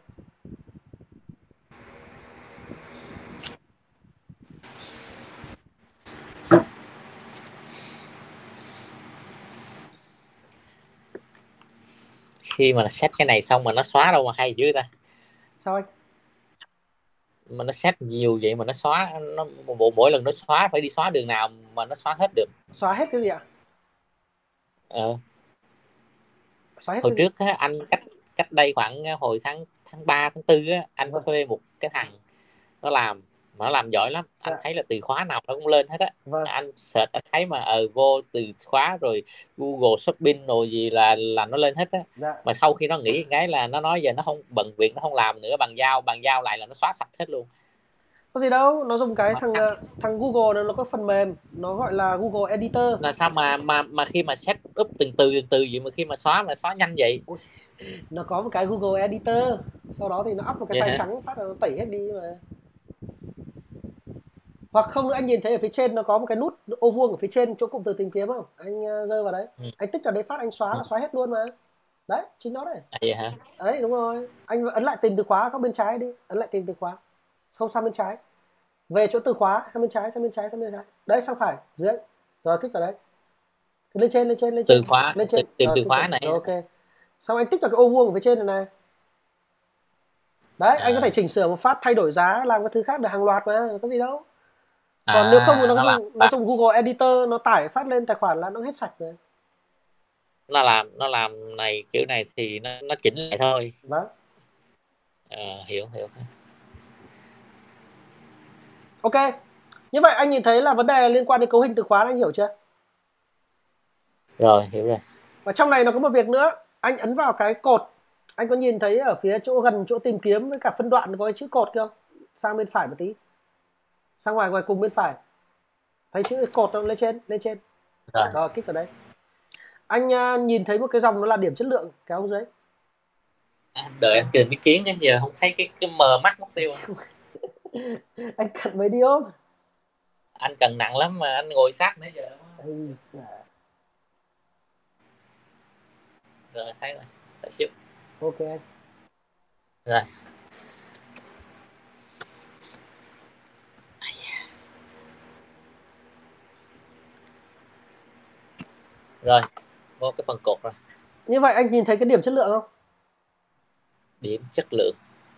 Speaker 1: Khi mà set cái này xong mà nó xóa đâu mà hay dữ ta.
Speaker 2: Sao anh?
Speaker 1: Mà nó set nhiều vậy mà nó xóa, nó mỗi lần nó xóa phải đi xóa đường nào mà nó xóa hết được?
Speaker 2: Xóa hết cái gì ạ?
Speaker 1: Ờ.
Speaker 2: Xóa hết
Speaker 1: Hồi
Speaker 2: cái gì?
Speaker 1: trước á, anh cách cách đây khoảng hồi tháng tháng 3 tháng 4 á, anh có
Speaker 2: Vâng,
Speaker 1: thuê một cái thằng nó làm, mà nó làm giỏi lắm. Anh
Speaker 2: dạ,
Speaker 1: thấy là từ khóa nào nó cũng lên hết á.
Speaker 2: vâng,
Speaker 1: Anh search anh thấy mà vô từ khóa rồi Google Shopping rồi gì là nó lên hết á.
Speaker 2: dạ.
Speaker 1: Mà sau khi nó nghỉ cái là nó nói giờ nó không bận việc, nó không làm nữa, bàn giao lại là nó xóa sạch hết luôn.
Speaker 2: Có gì đâu, nó dùng cái thằng Google nó có phần mềm, nó gọi là Google Editor.
Speaker 1: Là sao mà khi mà set up từng từ vậy mà khi mà xóa nhanh vậy?
Speaker 2: Ui, nó có một cái Google Editor, sau đó thì nó up một cái
Speaker 1: Vậy
Speaker 2: file
Speaker 1: hả?
Speaker 2: trắng phát là nó tẩy hết đi mà. Hoặc không nữa anh nhìn thấy ở phía trên nó có một cái nút ô vuông ở phía trên chỗ cụm từ tìm kiếm không? Anh giơ vào đấy.
Speaker 1: Ừ.
Speaker 2: Anh tích vào đấy phát anh xóa là xóa hết luôn mà. Đấy, chính nó đấy.
Speaker 1: Vậy hả?
Speaker 2: Đấy đúng rồi. Anh ấn lại tìm từ khóa góc bên trái đi, ấn lại tìm từ khóa. Không sang bên trái. Về chỗ từ khóa sang bên trái, sang bên trái, sang bên trái. Đấy sang phải, dưới. Rồi kích vào đấy. Thì lên trên, lên trên, lên trên.
Speaker 1: Từ khóa,
Speaker 2: Lên trên.
Speaker 1: tìm từ
Speaker 2: Kích vào.
Speaker 1: khóa này.
Speaker 2: Rồi ok. Xong anh tích vào cái ô vuông ở phía trên này này. Đấy, anh có thể chỉnh sửa một phát thay đổi giá làm cái thứ khác được hàng loạt mà, có gì đâu. Còn nếu không thì nó dùng Google Editor nó tải phát lên tài khoản là nó hết sạch rồi.
Speaker 1: Nó làm này kiểu này thì nó chỉnh lại thôi.
Speaker 2: Vâng.
Speaker 1: Hiểu.
Speaker 2: Ok. Như vậy anh nhìn thấy là vấn đề liên quan đến cấu hình từ khóa anh hiểu chưa?
Speaker 1: Rồi, hiểu rồi.
Speaker 2: Và trong này nó có một việc nữa, anh ấn vào cái cột, anh có nhìn thấy ở phía chỗ gần chỗ tìm kiếm với cả phân đoạn có cái chữ cột không? Sang bên phải một tí. Sang ngoài ngoài cùng bên phải. Thấy chữ cột không? Lên trên, lên trên. Rồi kích vào đấy. Anh nhìn thấy một cái dòng nó là điểm chất lượng kéo dưới.
Speaker 1: Đợi anh tìm ý kiến nhé, giờ không thấy cái mờ mắt mất tiêu.
Speaker 2: Anh cần mấy đi ôm.
Speaker 1: Anh cần nặng lắm mà anh ngồi sát nãy giờ. Rồi thấy rồi. Đợi xíu.
Speaker 2: Ok.
Speaker 1: Rồi. Rồi, vô cái phần cột rồi.
Speaker 2: Như vậy anh nhìn thấy cái điểm chất lượng không?
Speaker 1: Điểm chất lượng.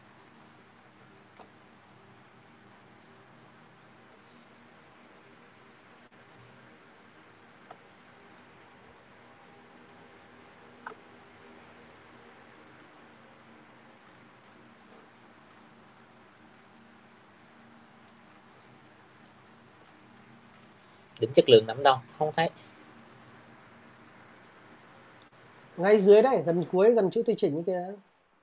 Speaker 1: Điểm chất lượng nằm đâu? Không thấy.
Speaker 2: Ngay dưới đây, gần cuối, gần chữ tùy chỉnh như kia.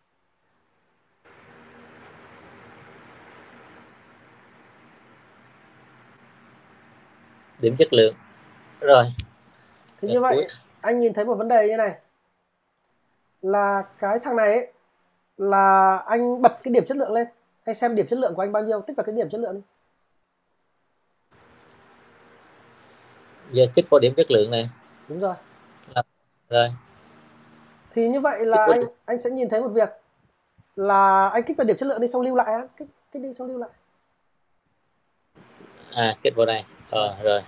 Speaker 1: Điểm chất lượng. Rồi.
Speaker 2: Thì như vậy anh nhìn thấy một vấn đề như này, là cái thằng này ấy, là anh bật cái điểm chất lượng lên, anh xem điểm chất lượng của anh bao nhiêu, tích vào cái điểm chất lượng đi.
Speaker 1: Giờ kích vào điểm chất lượng này.
Speaker 2: Đúng rồi.
Speaker 1: Rồi.
Speaker 2: Thì như vậy là anh sẽ nhìn thấy một việc là anh kích vào điểm chất lượng đi, xong lưu lại á, kích đi xong lưu lại.
Speaker 1: Kích vào đây. Rồi.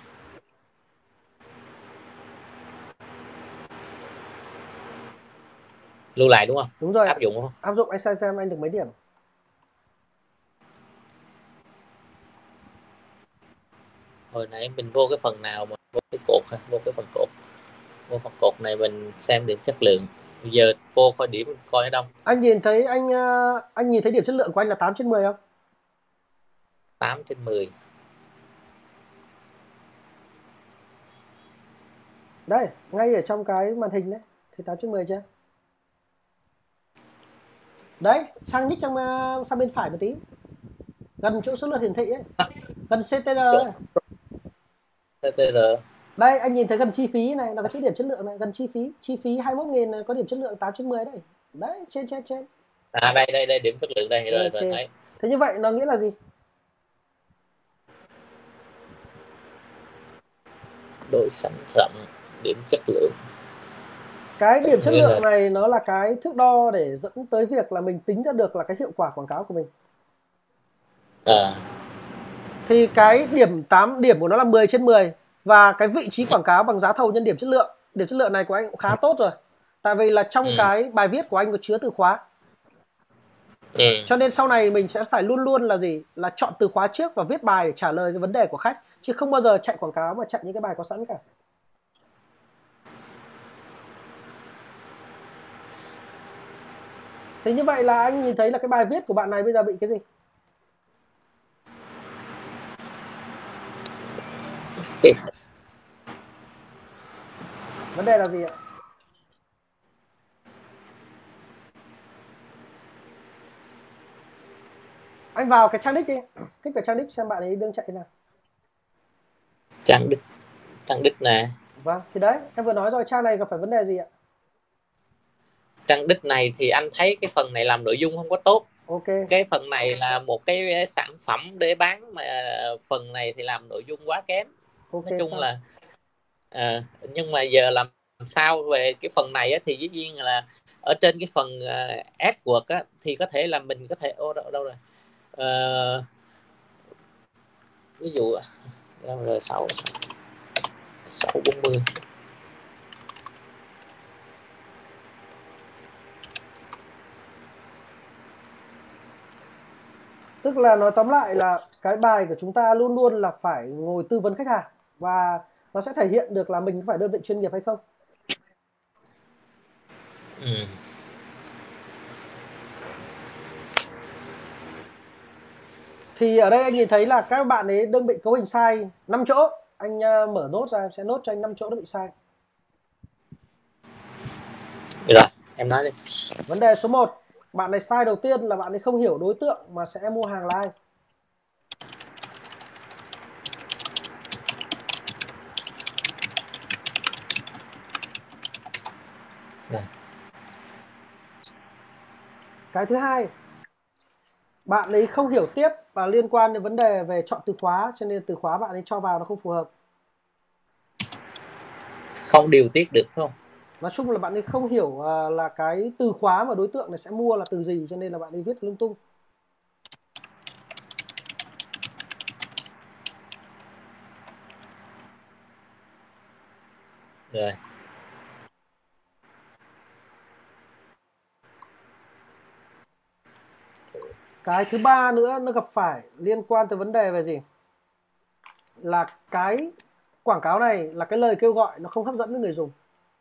Speaker 1: Lưu lại đúng không?
Speaker 2: Đúng rồi.
Speaker 1: Áp dụng không?
Speaker 2: Áp dụng, anh xem anh được mấy điểm.
Speaker 1: Hồi nãy mình vô cái phần nào mà vô cái cột ha, vô cái phần cột. Vô phần cột này mình xem điểm chất lượng. Bây giờ vô coi điểm coi ở đâu.
Speaker 2: Anh nhìn thấy anh nhìn thấy điểm chất lượng của anh là 8/10 không?
Speaker 1: 8/10.
Speaker 2: Đây, ngay ở trong cái màn hình đấy, thì 8/10 chưa? Đấy, sang nhích sang bên phải một tí. Gần chỗ số lượt hiển thị ấy. Gần CTR ấy.
Speaker 1: CTR.
Speaker 2: Đây, anh nhìn thấy gần chi phí này, là có chữ điểm chất lượng này, gần chi phí 21.000 này có điểm chất lượng 8/10 đấy. Đấy, trên.
Speaker 1: Đây điểm chất lượng đây. Rồi
Speaker 2: Okay.
Speaker 1: thấy.
Speaker 2: Thế như vậy nó nghĩa là gì?
Speaker 1: Độ sản phẩm, điểm chất lượng.
Speaker 2: Cái điểm chất lượng này nó là cái thước đo để dẫn tới việc là mình tính ra được là cái hiệu quả quảng cáo của mình. Thì cái điểm 8 điểm của nó là 10/10 và cái vị trí quảng cáo bằng giá thầu nhân điểm chất lượng. Điểm chất lượng này của anh cũng khá tốt rồi. Tại vì là trong cái bài viết của anh có chứa từ khóa. Cho nên sau này mình sẽ phải luôn luôn là gì? Là chọn từ khóa trước và viết bài để trả lời cái vấn đề của khách, chứ không bao giờ chạy quảng cáo mà chạy những cái bài có sẵn cả. Thế như vậy là anh nhìn thấy là cái bài viết của bạn này bây giờ bị cái gì? Vấn đề là gì ạ? Anh vào cái trang đích đi, kích vào trang đích xem bạn ấy đang chạy nào.
Speaker 1: Trang đích nè.
Speaker 2: Vâng, thì đấy, em vừa nói rồi, trang này gặp phải vấn đề gì ạ?
Speaker 1: Trang đích này thì anh thấy cái phần này làm nội dung không có tốt.
Speaker 2: Ok.
Speaker 1: Cái phần này là một cái sản phẩm để bán mà phần này thì làm nội dung quá kém.
Speaker 2: Ok
Speaker 1: Nói chung
Speaker 2: xong.
Speaker 1: là nhưng mà giờ làm sao về cái phần này á, thì dĩ nhiên là ở trên cái phần AdWords á, thì có thể là mình có thể đâu rồi. Ví dụ R6 640.
Speaker 2: Tức là nói tóm lại là cái bài của chúng ta luôn luôn là phải ngồi tư vấn khách hàng, và nó sẽ thể hiện được là mình phải đơn vị chuyên nghiệp hay không.
Speaker 1: Ừ.
Speaker 2: Thì ở đây anh nhìn thấy là các bạn ấy đơn vị cấu hình sai 5 chỗ. Anh mở nốt ra, em sẽ nốt cho anh 5 chỗ nó bị sai.
Speaker 1: Rồi em nói đi.
Speaker 2: Vấn đề số 1, bạn này sai đầu tiên là bạn ấy không hiểu đối tượng mà sẽ mua hàng là ai.
Speaker 1: Rồi.
Speaker 2: Cái thứ hai, bạn ấy không hiểu tiếp và liên quan đến vấn đề về chọn từ khóa, cho nên từ khóa bạn ấy cho vào nó không phù hợp.
Speaker 1: Không điều tiết được không?
Speaker 2: Nói chung là bạn ấy không hiểu là cái từ khóa mà đối tượng này sẽ mua là từ gì, cho nên là bạn ấy viết lung tung.
Speaker 1: Rồi.
Speaker 2: Cái thứ ba nữa nó gặp phải liên quan tới vấn đề về gì? Là cái quảng cáo này là cái lời kêu gọi nó không hấp dẫn với người dùng.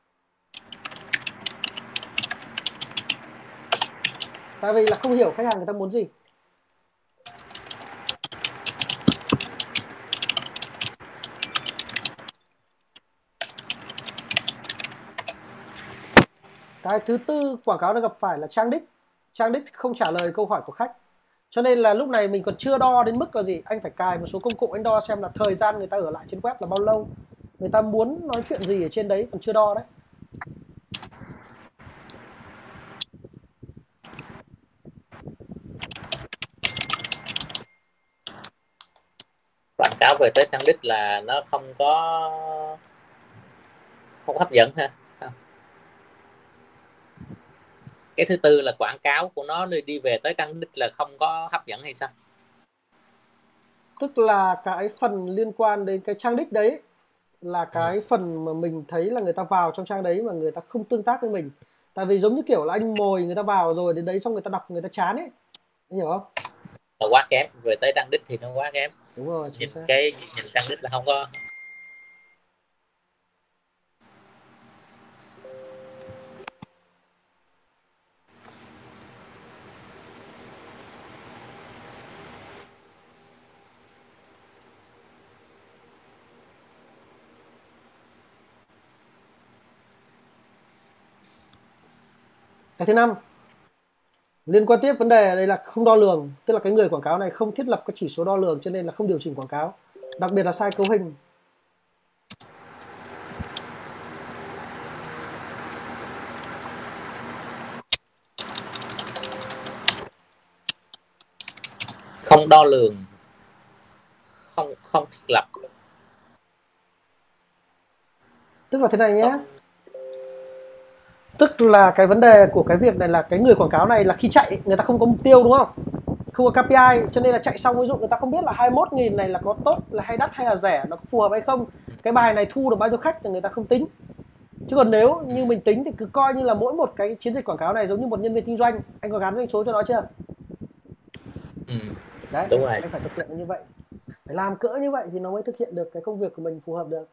Speaker 2: Tại vì là không hiểu khách hàng người ta muốn gì. Cái thứ tư quảng cáo nó gặp phải là trang đích. Trang đích không trả lời câu hỏi của khách. Cho nên là lúc này mình còn chưa đo đến mức là gì. Anh phải cài một số công cụ anh đo xem là thời gian người ta ở lại trên web là bao lâu. Người ta muốn nói chuyện gì ở trên đấy còn chưa đo đấy.
Speaker 1: Quảng cáo về tới trang đích là nó không hấp dẫn ha. Cái thứ tư là quảng cáo của nó đi về tới trang đích là không có hấp dẫn hay sao?
Speaker 2: Tức là cái phần liên quan đến cái trang đích đấy là
Speaker 1: Ừ.
Speaker 2: cái phần mà mình thấy là người ta vào trong trang đấy mà người ta không tương tác với mình. Tại vì giống như kiểu là anh mồi người ta vào rồi đến đấy xong người ta đọc người ta chán ấy. Anh hiểu không?
Speaker 1: Là quá kém, về tới trang đích thì nó quá kém.
Speaker 2: Đúng rồi, chính
Speaker 1: nhìn
Speaker 2: xác.
Speaker 1: cái nhìn trang đích là không có.
Speaker 2: Cái thứ năm, liên quan tiếp vấn đề đây là không đo lường, tức là cái người quảng cáo này không thiết lập các chỉ số đo lường cho nên là không điều chỉnh quảng cáo. Đặc biệt là sai cấu hình.
Speaker 1: Không đo lường, không thiết lập.
Speaker 2: Tức là thế này nhé.
Speaker 1: Không.
Speaker 2: Tức là cái vấn đề của cái việc này là cái người quảng cáo này là khi chạy người ta không có mục tiêu đúng không? Không có KPI, cho nên là chạy xong ví dụ người ta không biết là 21.000 này là có tốt là hay đắt hay là rẻ, nó có phù hợp hay không. Cái bài này thu được bao nhiêu khách thì người ta không tính. Chứ còn nếu như mình tính thì cứ coi như là mỗi một cái chiến dịch quảng cáo này giống như một nhân viên kinh doanh, anh có gắn doanh số cho nó chưa?
Speaker 1: Ừ.
Speaker 2: Đấy,
Speaker 1: Đúng rồi.
Speaker 2: anh phải thực hiện như vậy. Phải làm cỡ như vậy thì nó mới thực hiện được cái công việc của mình phù hợp được.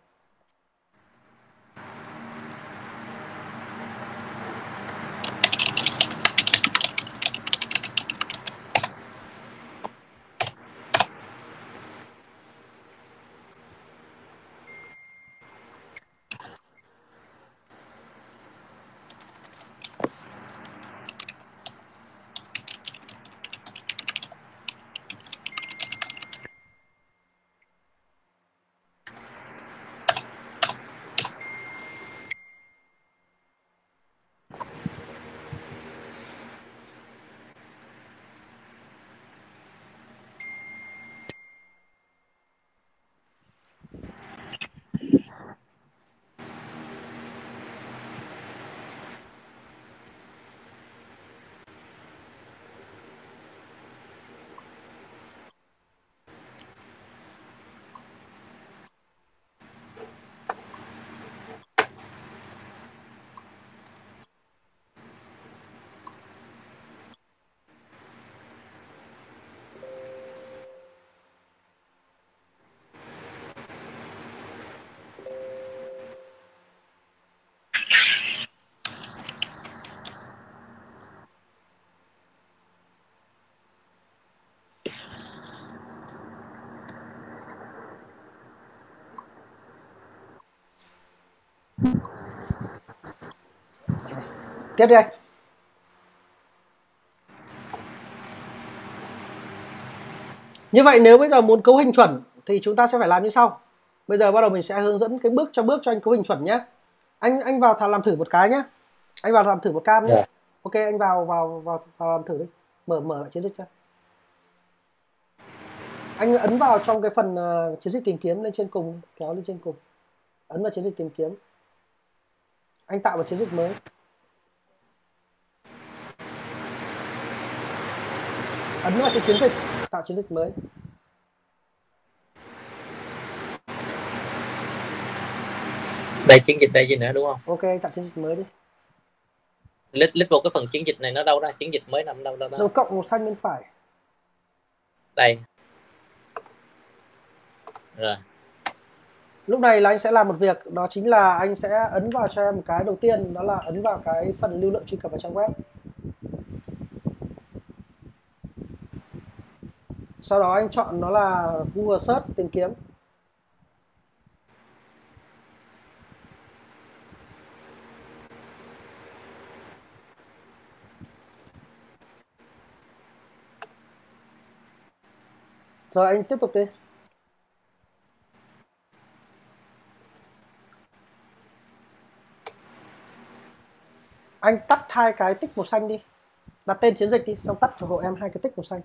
Speaker 2: Tiếp đi anh. Như vậy nếu bây giờ muốn cấu hình chuẩn thì chúng ta sẽ phải làm như sau. Bây giờ bắt đầu mình sẽ hướng dẫn cái bước cho anh cấu hình chuẩn nhé. Anh vào làm thử một cái nhé. Anh vào làm thử một cam nhé.
Speaker 1: Rồi.
Speaker 2: Ok, anh vào làm thử đi. Mở lại chiến dịch cho. Anh ấn vào trong cái phần chiến dịch tìm kiếm lên trên cùng, kéo lên trên cùng. Ấn vào chiến dịch tìm kiếm. Anh tạo một chiến dịch mới. Ấn vào cái chiến dịch, tạo chiến dịch mới.
Speaker 1: Đây chiến dịch đây gì nữa đúng không?
Speaker 2: Ok, anh tạo chiến dịch mới đi.
Speaker 1: Lít vô cái phần chiến dịch này nó đâu ra? Chiến dịch mới nằm đâu?
Speaker 2: Dấu cộng màu xanh bên phải.
Speaker 1: Đây. Rồi.
Speaker 2: Lúc này là anh sẽ làm một việc, đó chính là anh sẽ ấn vào cho em một cái đầu tiên, đó là ấn vào cái phần lưu lượng truy cập vào trang web. Sau đó anh chọn nó là Google Search tìm kiếm. Rồi anh tiếp tục đi. Anh tắt hai cái tích màu xanh đi. Đặt tên chiến dịch đi, xong tắt cho hộ em hai cái tích màu xanh.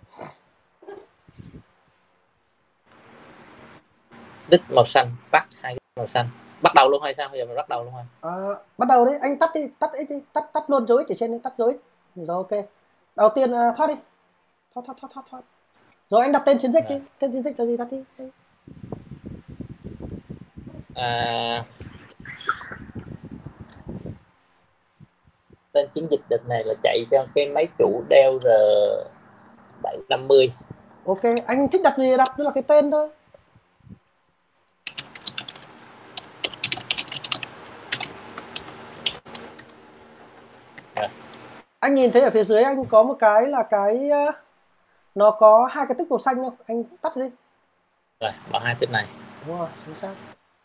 Speaker 1: Tích màu xanh, tắt hai cái màu xanh. Bắt đầu luôn hay sao? Bây giờ mình bắt đầu luôn hả?
Speaker 2: Bắt đầu đấy, anh tắt đi, tắt x đi, tắt luôn dấu x ở trên đi, tắt dấu x. Rồi ok. Đầu tiên thoát đi. Thoát. Rồi anh đặt tên chiến dịch đi. Tên chiến dịch là gì, đặt đi.
Speaker 1: Tên chiến dịch đợt này là chạy cho cái máy chủ Dell R750.
Speaker 2: Ok, anh thích đặt gì đặt, đó là cái tên thôi. Anh nhìn thấy ở phía dưới anh có một cái là cái nó có hai cái tích màu xanh không? Anh tắt đi.
Speaker 1: Rồi, bỏ hai tích này.
Speaker 2: Đúng rồi, chính xác.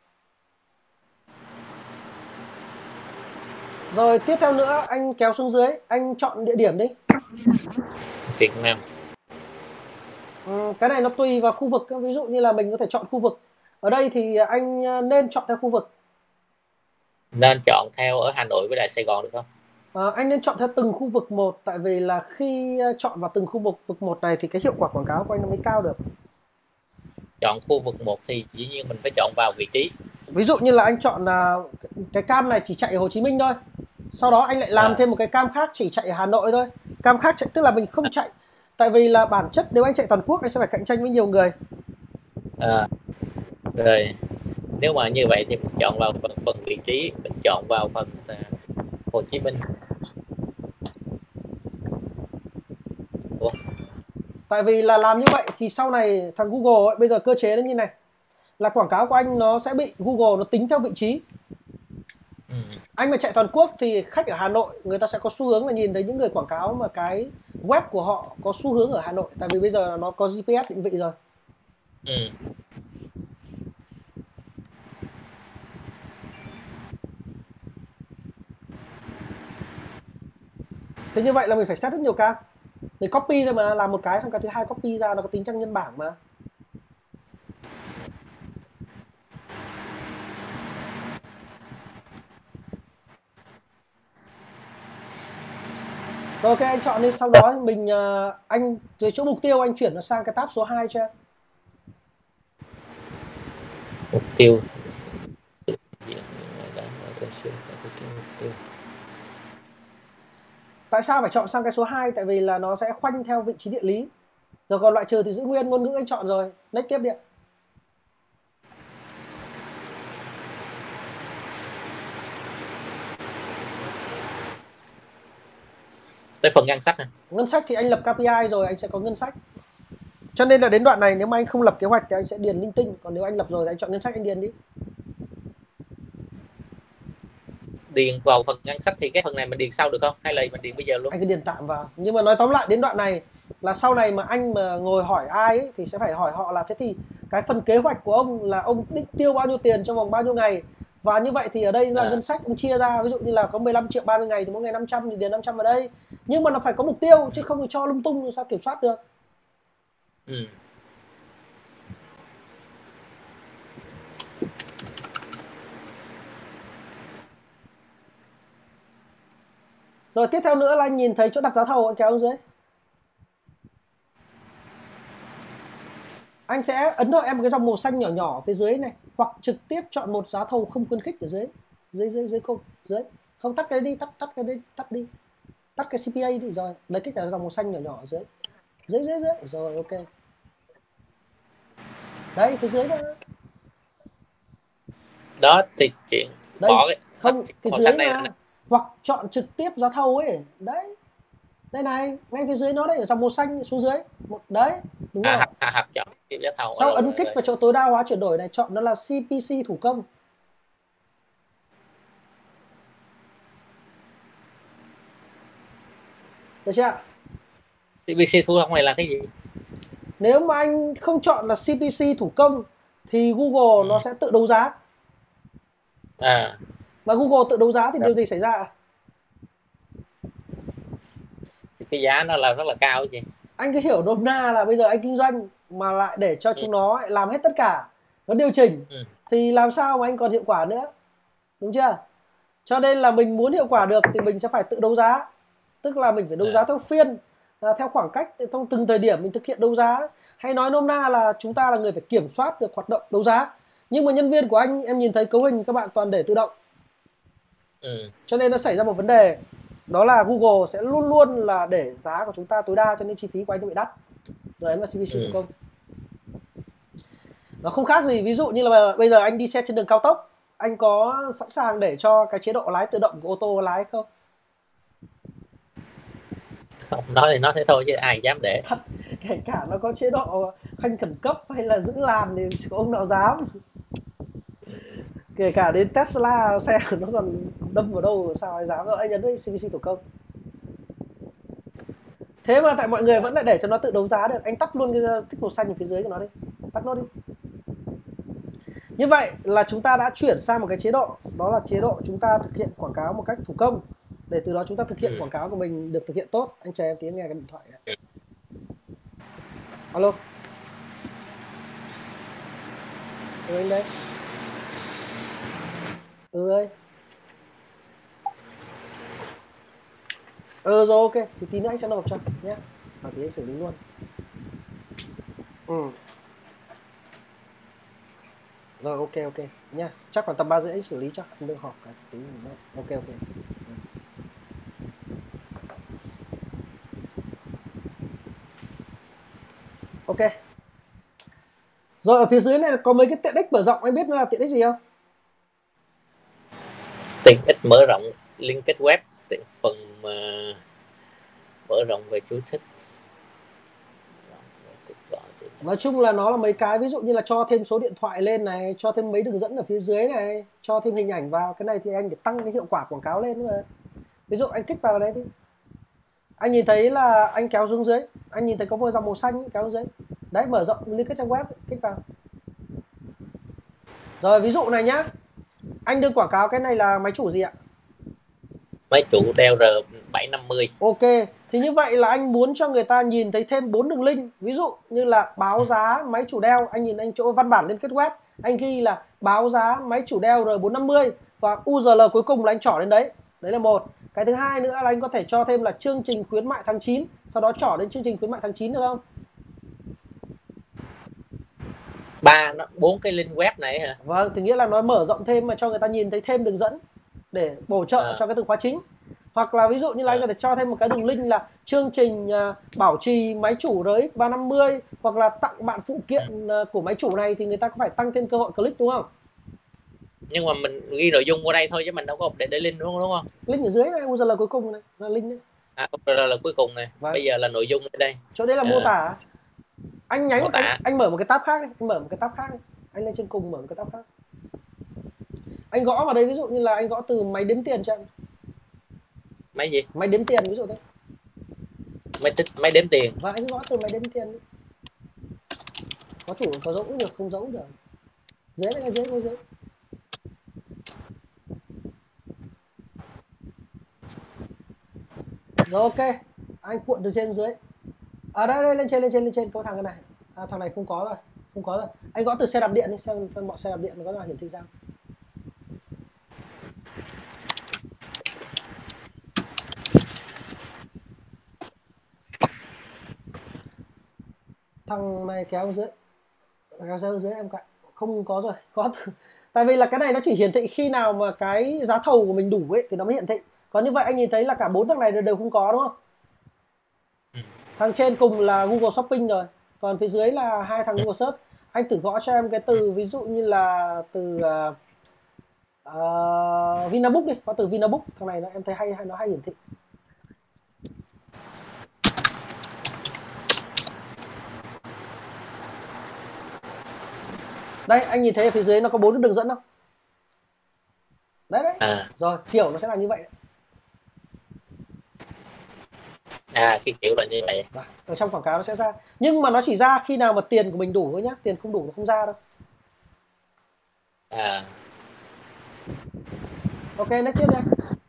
Speaker 2: Rồi tiếp theo nữa anh kéo xuống dưới, anh chọn địa điểm đi.
Speaker 1: Việt Nam.
Speaker 2: Cái này nó tùy vào khu vực, ví dụ như là mình có thể chọn khu vực. Ở đây thì anh nên chọn theo khu vực.
Speaker 1: Nên chọn theo ở Hà Nội với lại Sài Gòn được không?
Speaker 2: Anh nên chọn theo từng khu vực một, tại vì là khi chọn vào từng khu vực một này thì cái hiệu quả quảng cáo của anh nó mới cao được.
Speaker 1: Chọn khu vực 1 thì dĩ nhiên mình phải chọn vào vị trí.
Speaker 2: Ví dụ như là anh chọn là cái cam này chỉ chạy ở Hồ Chí Minh thôi. Sau đó anh lại làm thêm một cái cam khác chỉ chạy ở Hà Nội thôi. Cam khác chạy, tức là mình không chạy. Tại vì là bản chất nếu anh chạy toàn quốc anh sẽ phải cạnh tranh với nhiều người.
Speaker 1: Rồi nếu mà như vậy thì mình chọn vào phần vị trí, mình chọn vào phần Hồ Chí Minh. Ủa?
Speaker 2: Tại vì là làm như vậy thì sau này thằng Google ấy, bây giờ cơ chế nó như này là quảng cáo của anh nó sẽ bị Google nó tính theo vị trí. Anh mà chạy toàn quốc thì khách ở Hà Nội người ta sẽ có xu hướng là nhìn thấy những người quảng cáo mà cái web của họ có xu hướng ở Hà Nội, tại vì bây giờ nó có GPS định vị rồi. Thế như vậy là mình phải set rất nhiều cam. Mình copy thôi mà, làm một cái xong cái thứ hai copy ra, nó có tính trong nhân bảng mà. Rồi ok, anh chọn đi, sau đó mình anh từ chỗ mục tiêu anh chuyển nó sang cái tab số 2 cho em.
Speaker 1: Mục tiêu.
Speaker 2: Tại sao phải chọn sang cái số 2? Tại vì là nó sẽ khoanh theo vị trí địa lý. Rồi còn loại trừ thì giữ nguyên, ngôn ngữ anh chọn rồi. Next tiếp đi ạ.
Speaker 1: Tới phần ngân sách này.
Speaker 2: Ngân sách thì anh lập KPI rồi, anh sẽ có ngân sách. Cho nên là đến đoạn này nếu mà anh không lập kế hoạch thì anh sẽ điền linh tinh. Còn nếu anh lập rồi thì anh chọn ngân sách anh điền đi.
Speaker 1: Điền vào phần ngân sách thì cái phần này mình điền sau được không? Hay là mình điền bây giờ luôn?
Speaker 2: Anh cứ điền tạm vào. Nhưng mà nói tóm lại đến đoạn này là sau này mà anh mà ngồi hỏi ai ấy, thì sẽ phải hỏi họ là thế thì cái phần kế hoạch của ông là ông định tiêu bao nhiêu tiền trong vòng bao nhiêu ngày, Và như vậy thì ở đây là ngân sách cũng chia ra, ví dụ như là có 15 triệu 30 ngày thì mỗi ngày 500 thì điền 500 vào đây. Nhưng mà nó phải có mục tiêu chứ không được cho lung tung sao kiểm soát được. Rồi tiếp theo nữa là anh nhìn thấy chỗ đặt giá thầu, anh kéo xuống dưới. Anh sẽ ấn vào em một cái dòng màu xanh nhỏ nhỏ phía dưới này, hoặc trực tiếp chọn một giá thầu không khuyến khích ở dưới cung dưới. Không, tắt cái đi, tắt cái đi, tắt cái CPA đi, rồi lấy cái dòng màu xanh nhỏ nhỏ ở dưới. Dưới rồi, ok. Đấy, phía dưới đó.
Speaker 1: Đó thì chuyện
Speaker 2: Đây,
Speaker 1: bỏ
Speaker 2: không, cái dưới mà. Hoặc chọn trực tiếp giá thầu ấy. Đấy. Đây này, ngay phía dưới nó đây, ở dòng màu xanh xuống dưới. Đấy, đúng rồi.
Speaker 1: Chọn tiếp giá thầu.
Speaker 2: Sau ấn kích vào chỗ tối đa hóa chuyển đổi này, chọn nó là CPC thủ công. Được chưa ạ?
Speaker 1: CPC thủ công này là cái gì?
Speaker 2: Nếu mà anh không chọn là CPC thủ công thì Google nó sẽ tự đấu giá. Và Google tự đấu giá thì điều gì xảy ra?
Speaker 1: Thì cái giá nó là rất là cao chứ.
Speaker 2: Anh cứ hiểu nôm na là bây giờ anh kinh doanh mà lại để cho chúng nó làm hết tất cả, nó điều chỉnh thì làm sao mà anh còn hiệu quả nữa, đúng chưa? Cho nên là mình muốn hiệu quả được thì mình sẽ phải tự đấu giá, tức là mình phải đấu giá theo phiên, theo khoảng cách, trong từng thời điểm mình thực hiện đấu giá. Hay nói nôm na là chúng ta là người phải kiểm soát được hoạt động đấu giá. Nhưng mà nhân viên của anh, em nhìn thấy cấu hình các bạn toàn để tự động. Cho nên nó xảy ra một vấn đề, đó là Google sẽ luôn luôn là để giá của chúng ta tối đa, cho nên chi phí của anh nó bị đắt. Rồi em là CPC thủ công. Nó không khác gì, ví dụ như là bây giờ anh đi xe trên đường cao tốc, anh có sẵn sàng để cho cái chế độ lái tự động của ô tô lái không?
Speaker 1: Không, nói thì nói thế thôi chứ ai dám để.
Speaker 2: Thật, kể cả nó có chế độ phanh khẩn cấp hay là giữ làn thì có ông nào dám. Kể cả đến Tesla xe của nó còn đâm vào đâu sao ai dám. Anh nhấn với CPC thủ công. Thế mà tại mọi người vẫn lại để cho nó tự đấu giá được. Anh tắt luôn cái tích màu xanh ở phía dưới của nó đi, tắt nó đi. Như vậy là chúng ta đã chuyển sang một cái chế độ, đó là chế độ chúng ta thực hiện quảng cáo một cách thủ công, để từ đó chúng ta thực hiện quảng cáo của mình được thực hiện tốt. Anh chờ em tí, nghe cái điện thoại này. Alo. Anh đây. Ơi. Rồi ok, thì tí nữa anh sẽ nộp cho nhé. Và tí anh xử lý luôn. Rồi ok nha. Chắc khoảng tầm 3 rưỡi anh xử lý cho. Anh đừng họp cả tí nữa. Ok. Ok. Rồi ở phía dưới này có mấy cái tiện ích mở rộng, anh biết nó là tiện ích gì không?
Speaker 1: Tiện ích mở rộng liên kết web, phần mở rộng về chú thích.
Speaker 2: Nói chung là nó là mấy cái, ví dụ như là cho thêm số điện thoại lên này, cho thêm mấy đường dẫn ở phía dưới này, cho thêm hình ảnh vào. Cái này thì anh để tăng cái hiệu quả quảng cáo lên mà. Ví dụ anh kích vào đấy đi, anh nhìn thấy là anh kéo xuống dưới, anh nhìn thấy có một dòng màu xanh kéo xuống dưới. Đấy, mở rộng liên kết trang web, kích vào. Rồi ví dụ này nhá, anh đưa quảng cáo cái này là máy chủ gì ạ?
Speaker 1: Máy chủ Dell R750.
Speaker 2: Ok, thì như vậy là anh muốn cho người ta nhìn thấy thêm 4 đường link. Ví dụ như là báo giá máy chủ Dell, anh nhìn anh chỗ văn bản liên kết web, anh ghi là báo giá máy chủ Dell R450 và URL cuối cùng là anh trỏ đến đấy. Đấy là một. Cái thứ hai nữa là anh có thể cho thêm là chương trình khuyến mại tháng 9, sau đó trỏ đến chương trình khuyến mại tháng 9 được không?
Speaker 1: 4 cái link web này hả?
Speaker 2: Vâng, thì nghĩa là nó mở rộng thêm mà cho người ta nhìn thấy thêm đường dẫn để bổ trợ cho cái từ khóa chính. Hoặc là ví dụ như là anh có thể cho thêm một cái đường link là chương trình bảo trì máy chủ RX 350, hoặc là tặng bạn phụ kiện của máy chủ này, thì người ta có phải tăng thêm cơ hội click đúng không?
Speaker 1: Nhưng mà mình ghi nội dung qua đây thôi chứ mình đâu có để link đúng không?
Speaker 2: Link ở dưới này, URL cuối cùng này là link đấy.
Speaker 1: URL là cuối cùng này. Vâng. Bây giờ là nội dung ở đây.
Speaker 2: Chỗ đây là mô tả. Anh nhánh anh mở một cái tab khác đi, anh mở một cái tab khác đi. Anh lên trên cùng mở một cái tab khác. Anh gõ vào đây, ví dụ như là anh gõ từ máy đếm tiền cho anh.
Speaker 1: Máy gì?
Speaker 2: Máy đếm tiền ví dụ thế.
Speaker 1: Máy đếm tiền.
Speaker 2: Và anh gõ từ máy đếm tiền đi. Có chủ có dấu cũng được, không dấu cũng được. Dưới này, ngay dưới. Rồi ok, anh cuộn từ trên dưới. Đây lên trên có thằng cái này. Thằng này không có rồi, không có rồi. Anh gõ từ xe đạp điện đi xem phân bọn xe đạp điện nó có hiển thị ra. Thằng này kéo dưới, dưới em cạnh. Không có rồi, có. Tại vì là cái này nó chỉ hiển thị khi nào mà cái giá thầu của mình đủ ấy thì nó mới hiển thị. Còn như vậy anh nhìn thấy là cả 4 thằng này đều không có đúng không? Thằng trên cùng là Google Shopping rồi, còn phía dưới là 2 thằng Google Search. Anh thử gõ cho em cái từ ví dụ như là từ Vinabook đi, có từ Vinabook, thằng này em thấy nó hay hiển thị. Đây anh nhìn thấy ở phía dưới nó có 4 cái đường dẫn không? Đấy. Rồi kiểu nó sẽ là như vậy đấy.
Speaker 1: Cái kiểu là như vậy.
Speaker 2: Ở trong quảng cáo nó sẽ ra, nhưng mà nó chỉ ra khi nào mà tiền của mình đủ thôi nhá, tiền không đủ nó không ra đâu. Ok, next tiếp đi.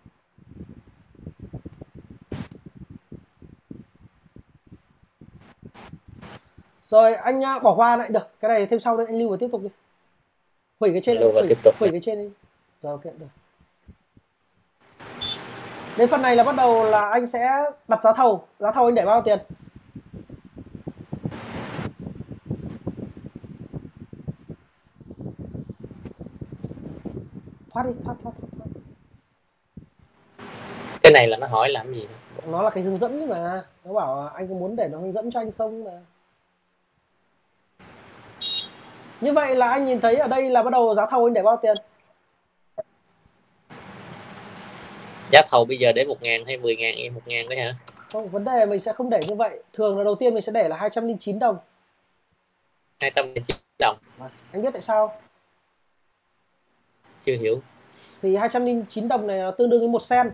Speaker 2: Rồi anh bỏ qua lại được, cái này thêm sau đấy, anh lưu và tiếp tục đi. Hủy cái trên, hủy cái trên đi. Rồi ok được. Đến phần này là bắt đầu là anh sẽ đặt giá thầu anh để bao tiền? Thoát đi, thoát.
Speaker 1: Cái này là nó hỏi làm gì đó?
Speaker 2: Nó là cái hướng dẫn nhưng mà nó bảo anh có muốn để nó hướng dẫn cho anh không mà. Như vậy là anh nhìn thấy ở đây là bắt đầu giá thầu anh để bao tiền?
Speaker 1: Giá thầu bây giờ để 1.000 hay 10.000 em 1.000 đấy hả?
Speaker 2: Không, vấn đề mình sẽ không để như vậy. Thường là đầu tiên mình sẽ để là 209 đồng.
Speaker 1: 209 đồng.
Speaker 2: Anh biết tại sao?
Speaker 1: Chưa hiểu.
Speaker 2: Thì 209 đồng này nó tương đương với 1 sen.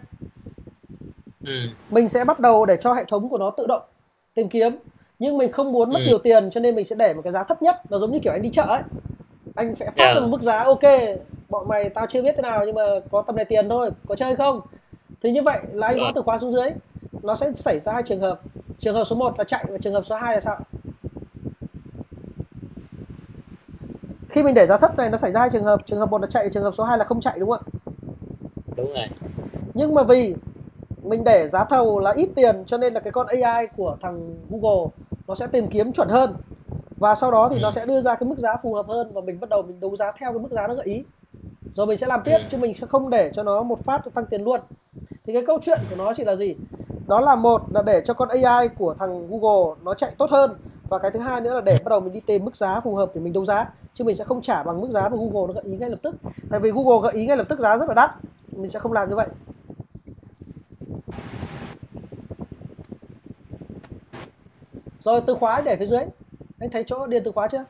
Speaker 2: Mình sẽ bắt đầu để cho hệ thống của nó tự động tìm kiếm. Nhưng mình không muốn mất nhiều tiền cho nên mình sẽ để một cái giá thấp nhất. Nó giống như kiểu anh đi chợ ấy. Anh sẽ phát một mức giá ok, bọn mày tao chưa biết thế nào nhưng mà có tầm này tiền thôi, có chơi không? Thì như vậy là anh gõ từ khóa xuống dưới, nó sẽ xảy ra 2 trường hợp. Trường hợp số 1 là chạy và trường hợp số 2 là sao? Khi mình để giá thấp này nó xảy ra 2 trường hợp. Trường hợp 1 là chạy, trường hợp số 2 là không chạy đúng không ạ?
Speaker 1: Đúng rồi.
Speaker 2: Nhưng mà vì mình để giá thầu là ít tiền cho nên là cái con AI của thằng Google nó sẽ tìm kiếm chuẩn hơn. Và sau đó thì nó sẽ đưa ra cái mức giá phù hợp hơn và mình bắt đầu mình đấu giá theo cái mức giá nó gợi ý. Rồi mình sẽ làm tiếp chứ mình sẽ không để cho nó một phát tăng tiền luôn. Thì cái câu chuyện của nó chỉ là gì? Đó là một là để cho con AI của thằng Google nó chạy tốt hơn, và cái thứ hai nữa là để bắt đầu mình đi tìm mức giá phù hợp để mình đấu giá, chứ mình sẽ không trả bằng mức giá mà Google nó gợi ý ngay lập tức. Tại vì Google gợi ý ngay lập tức giá rất là đắt, mình sẽ không làm như vậy. Rồi từ khóa để phía dưới. Anh thấy chỗ điền từ khóa chưa?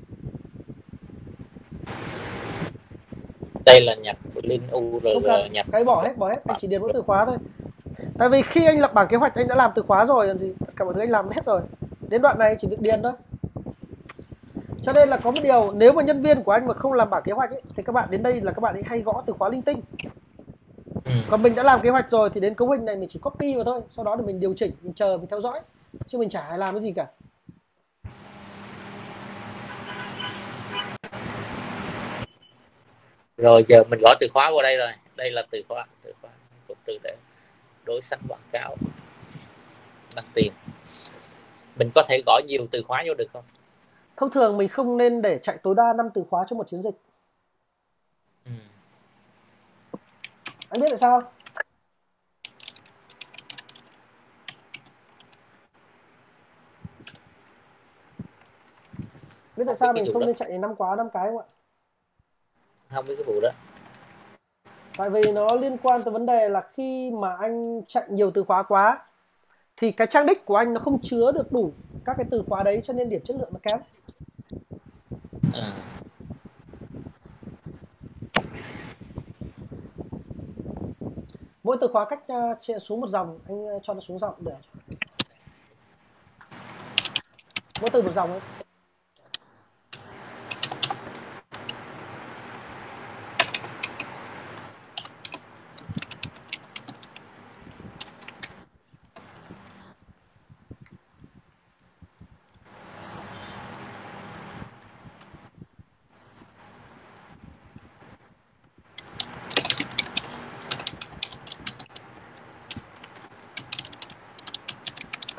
Speaker 1: Đây là nhập link URL, nhập
Speaker 2: cái bỏ hết, anh chỉ điền mỗi từ khóa thôi. Tại vì khi anh lập bảng kế hoạch anh đã làm từ khóa rồi, còn gì, tất cả mọi thứ anh làm hết rồi. Đến đoạn này chỉ việc điền thôi. Cho nên là có một điều, nếu mà nhân viên của anh mà không làm bảng kế hoạch ấy, thì các bạn đến đây là các bạn ấy hay gõ từ khóa linh tinh. Còn mình đã làm kế hoạch rồi thì đến cấu hình này mình chỉ copy vào thôi, sau đó thì mình điều chỉnh, mình chờ, mình theo dõi, chứ mình chả làm cái gì cả.
Speaker 1: Rồi giờ mình gõ từ khóa vào đây rồi. Đây là từ khóa một từ để đối sánh quảng cáo, đăng tiền. Mình có thể gõ nhiều từ khóa vô được không?
Speaker 2: Thông thường mình không nên để chạy tối đa 5 từ khóa cho một chiến dịch. Anh biết tại sao? Biết tại sao mình không nên chạy 5 cái không ạ?
Speaker 1: Không biết cái vụ đó.
Speaker 2: Tại vì nó liên quan tới vấn đề là khi mà anh chạy nhiều từ khóa quá thì cái trang đích của anh nó không chứa được đủ các cái từ khóa đấy, cho nên điểm chất lượng nó kém. Mỗi từ khóa cách xuống một dòng, anh cho nó xuống dòng được. Mỗi từ một dòng ấy.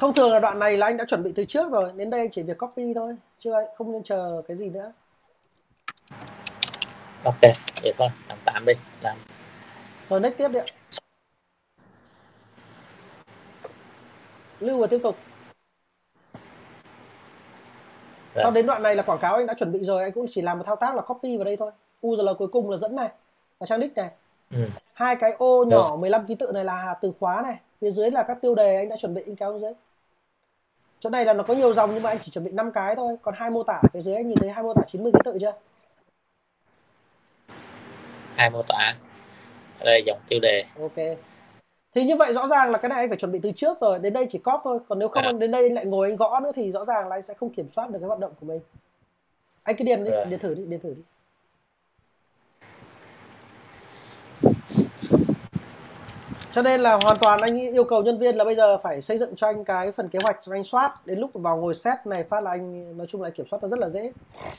Speaker 2: Thông thường là đoạn này là anh đã chuẩn bị từ trước rồi, đến đây anh chỉ việc copy thôi, chứ anh không nên chờ cái gì nữa.
Speaker 1: Ok, vậy thôi, làm tạm đi, làm.
Speaker 2: Rồi next tiếp đi ạ. Lưu và tiếp tục.
Speaker 1: Rồi.
Speaker 2: Sau đến đoạn này là quảng cáo anh đã chuẩn bị rồi, anh cũng chỉ làm một thao tác là copy vào đây thôi. URL cuối cùng là dẫn này và trang đích này. Hai cái ô nhỏ 15 ký tự này là từ khóa này, phía dưới là các tiêu đề anh đã chuẩn bị, anh kéo dưới. Chỗ này là nó có nhiều dòng nhưng mà anh chỉ chuẩn bị 5 cái thôi, còn hai mô tả phía dưới anh nhìn thấy hai mô tả 90 ký tự chưa?
Speaker 1: Hai mô tả. Đây dòng tiêu đề.
Speaker 2: Ok. Thì như vậy rõ ràng là cái này anh phải chuẩn bị từ trước rồi, đến đây chỉ copy thôi, còn nếu không anh đến đây anh lại ngồi anh gõ nữa thì rõ ràng là anh sẽ không kiểm soát được cái hoạt động của mình. Anh cứ điền đi, điền thử đi. Cho nên là hoàn toàn anh yêu cầu nhân viên là bây giờ phải xây dựng cho anh cái phần kế hoạch cho anh soát, đến lúc vào ngồi set này phát là anh nói chung là kiểm soát nó rất là dễ.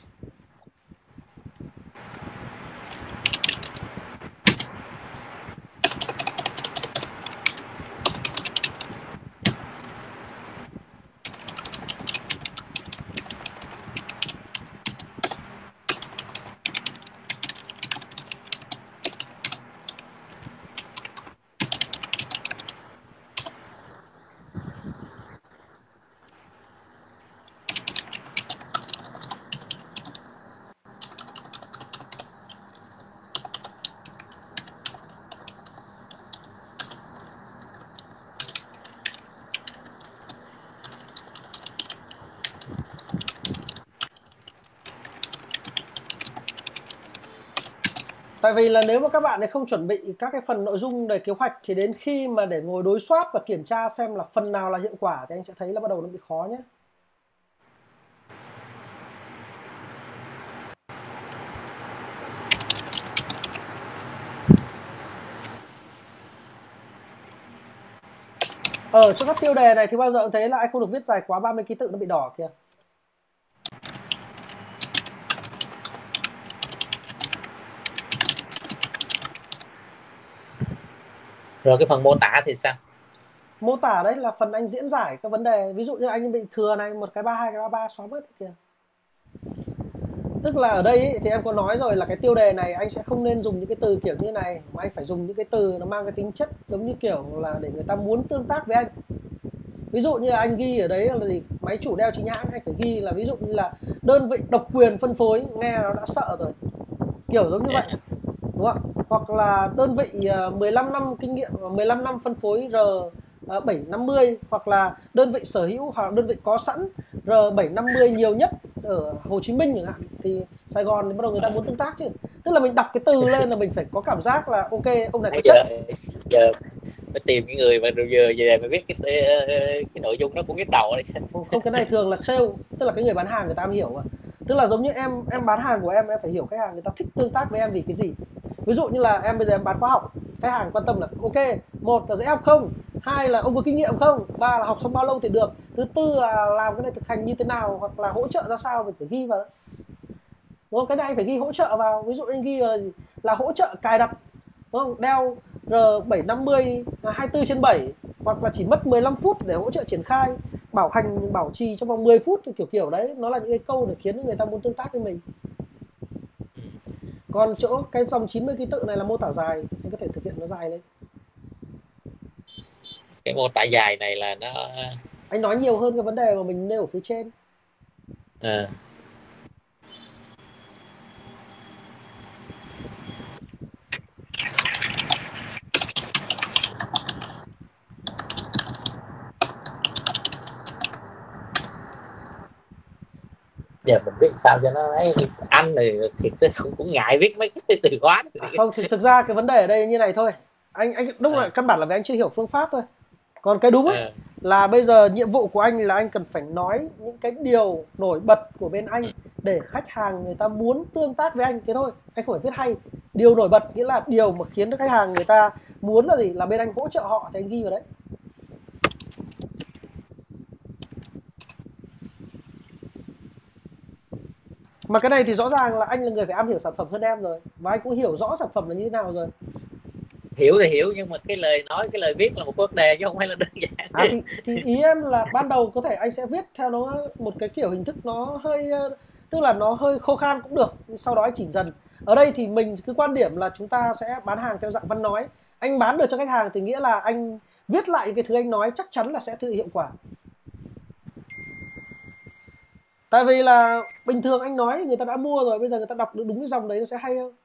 Speaker 2: Tại vì là nếu mà các bạn ấy không chuẩn bị các cái phần nội dung để kế hoạch thì đến khi mà để ngồi đối soát và kiểm tra xem là phần nào là hiệu quả thì anh sẽ thấy là bắt đầu nó bị khó nhé. Ở chỗ các tiêu đề này thì bao giờ cũng thấy là anh không được viết dài quá 30 ký tự, nó bị đỏ kìa.
Speaker 1: Rồi cái phần mô tả thì sao?
Speaker 2: Mô tả đấy là phần anh diễn giải các vấn đề, ví dụ như anh bị thừa này, một cái 32 cái 33 xóa mất kìa. Tức là ở đây ý, thì em có nói rồi là cái tiêu đề này anh sẽ không nên dùng những cái từ kiểu như này, mà anh phải dùng những cái từ nó mang cái tính chất giống như kiểu là để người ta muốn tương tác với anh. Ví dụ như là anh ghi ở đấy là gì, máy chủ đeo chính hãng, anh phải ghi là ví dụ như là đơn vị độc quyền phân phối, nghe nó đã sợ rồi, kiểu giống như vậy, đúng không? Hoặc là đơn vị 15 năm kinh nghiệm, 15 năm phân phối R750, hoặc là đơn vị sở hữu hoặc đơn vị có sẵn R750 nhiều nhất ở Hồ Chí Minh chẳng hạn, thì Sài Gòn thì bắt đầu người ta muốn tương tác chứ. Tức là mình đọc cái từ lên là mình phải có cảm giác là ok, ông này có chất.
Speaker 1: Giờ phải tìm cái người mà giờ về mà biết cái nội dung nó cũng biết đầu đi.
Speaker 2: Không, cái này thường là sale, tức là cái người bán hàng người ta hiểu à. Tức là giống như em bán hàng của em phải hiểu khách hàng người ta thích tương tác với em vì cái gì. Ví dụ như là em bây giờ em bán khóa học, khách hàng quan tâm là ok, một là dễ học không, hai là ông có kinh nghiệm không, ba là học xong bao lâu thì được, thứ tư là làm cái này thực hành như thế nào, hoặc là hỗ trợ ra sao, mình phải ghi vào. Đúng không? Cái này anh phải ghi hỗ trợ vào, ví dụ anh ghi là hỗ trợ cài đặt, đúng không? Đeo R750 24/7, hoặc là chỉ mất 15 phút để hỗ trợ triển khai, bảo hành bảo trì trong vòng 10 phút, kiểu đấy, nó là những cái câu để khiến người ta muốn tương tác với mình. Còn chỗ cái dòng 90 ký tự này là mô tả dài, anh có thể thực hiện nó dài lên.
Speaker 1: Cái mô tả dài này là nó
Speaker 2: anh nói nhiều hơn cái vấn đề mà mình nêu ở phía trên.
Speaker 1: Giờ mình viết sao cho nó ấy, anh thì cũng ngại viết mấy cái từ khóa.
Speaker 2: Không, thực ra cái vấn đề ở đây như này thôi, anh đúng là căn bản là vì anh chưa hiểu phương pháp thôi. Còn cái đúng ấy là bây giờ nhiệm vụ của anh là anh cần phải nói những cái điều nổi bật của bên anh để khách hàng người ta muốn tương tác với anh, thế thôi. Anh không phải viết hay. Điều nổi bật nghĩa là điều mà khiến cho khách hàng người ta muốn là gì, là bên anh hỗ trợ họ, thì anh ghi vào đấy. Mà cái này thì rõ ràng là anh là người phải am hiểu sản phẩm hơn em rồi, và anh cũng hiểu rõ sản phẩm là như thế nào rồi.
Speaker 1: Hiểu thì hiểu, nhưng mà cái lời nói, cái lời viết là một vấn đề chứ không phải là đơn giản.
Speaker 2: Thì ý em là ban đầu có thể anh sẽ viết theo nó một cái kiểu hình thức nó hơi tức là nó hơi khô khan cũng được, sau đó anh chỉnh dần. Ở đây thì mình cứ quan điểm là chúng ta sẽ bán hàng theo dạng văn nói. Anh bán được cho khách hàng thì nghĩa là anh viết lại cái thứ anh nói chắc chắn là sẽ thực hiệu quả. Tại vì là bình thường anh nói người ta đã mua rồi, bây giờ người ta đọc được đúng cái dòng đấy nó sẽ hay hơn.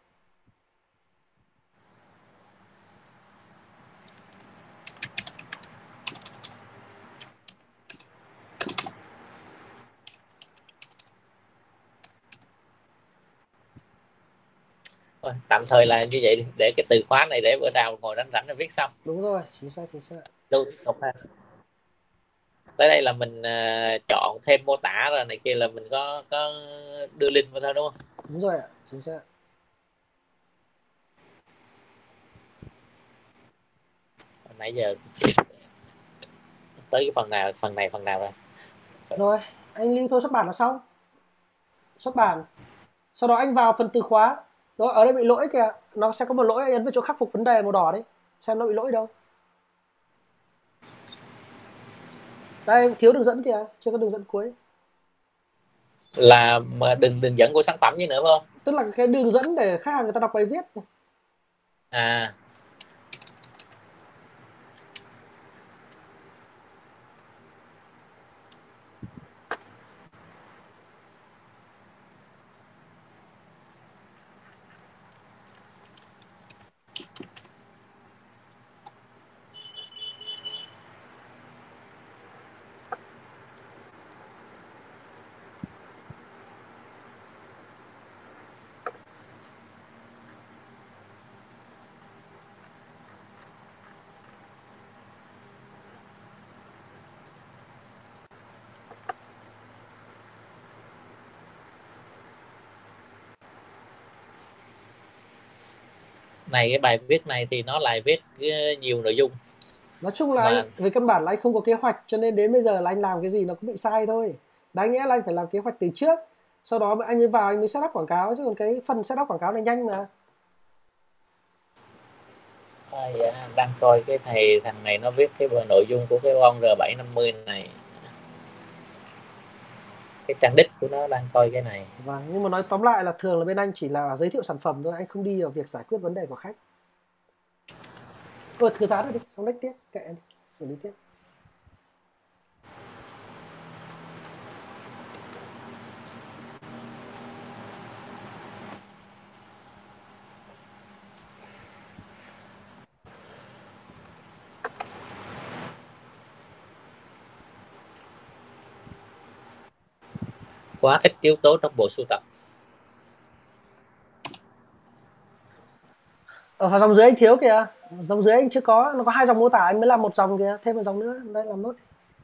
Speaker 1: Thôi, tạm thời là như vậy đi, để cái từ khóa này để bữa nào ngồi rảnh rảnh là viết xong.
Speaker 2: Đúng rồi, chính xác chính xác.
Speaker 1: Đâu tiếp tục ha. Tới đây là mình chọn thêm mô tả rồi này kia là mình có đưa link vào thôi đúng không?
Speaker 2: Đúng rồi ạ, chính xác.
Speaker 1: Nãy giờ tới cái phần nào rồi?
Speaker 2: Rồi, anh lưu thôi xuất bản là xong. Xuất bản. Sau đó anh vào phần từ khóa. Đó, ở đây bị lỗi kìa, nó sẽ có một lỗi, anh ấn vào chỗ khắc phục vấn đề màu đỏ đấy. Xem nó bị lỗi đâu. Đây, thiếu đường dẫn kìa, chưa có đường dẫn cuối.
Speaker 1: Là mà đường dẫn của sản phẩm như nữa phải không?
Speaker 2: Tức là cái đường dẫn để khách hàng người ta đọc bài viết.
Speaker 1: À, này cái bài viết này thì nó lại viết nhiều nội dung.
Speaker 2: Nói chung là
Speaker 1: Mà
Speaker 2: anh, về căn bản là anh không có kế hoạch, cho nên đến bây giờ là anh làm cái gì nó cũng bị sai thôi. Đáng nghĩa là anh phải làm kế hoạch từ trước, sau đó anh mới vào anh mới setup quảng cáo, chứ còn cái phần setup quảng cáo này nhanh mà.
Speaker 1: đang coi cái thằng này nó viết cái nội dung của cái con R750 này, cái trang đích của nó, đang coi cái này.
Speaker 2: Vâng, nhưng mà nói tóm lại là thường là bên anh chỉ là giới thiệu sản phẩm thôi, anh không đi vào việc giải quyết vấn đề của khách. Thôi, cứ giá rồi đi, xong next tiếp, kệ đi, xử lý tiếp.
Speaker 1: Quá ít yếu tố trong bộ sưu tập.
Speaker 2: Ở phần dòng dưới anh thiếu kìa, dòng dưới anh chưa có, nó có 2 dòng mô tả, anh mới làm một dòng kìa, thêm một dòng nữa, đây làm nốt.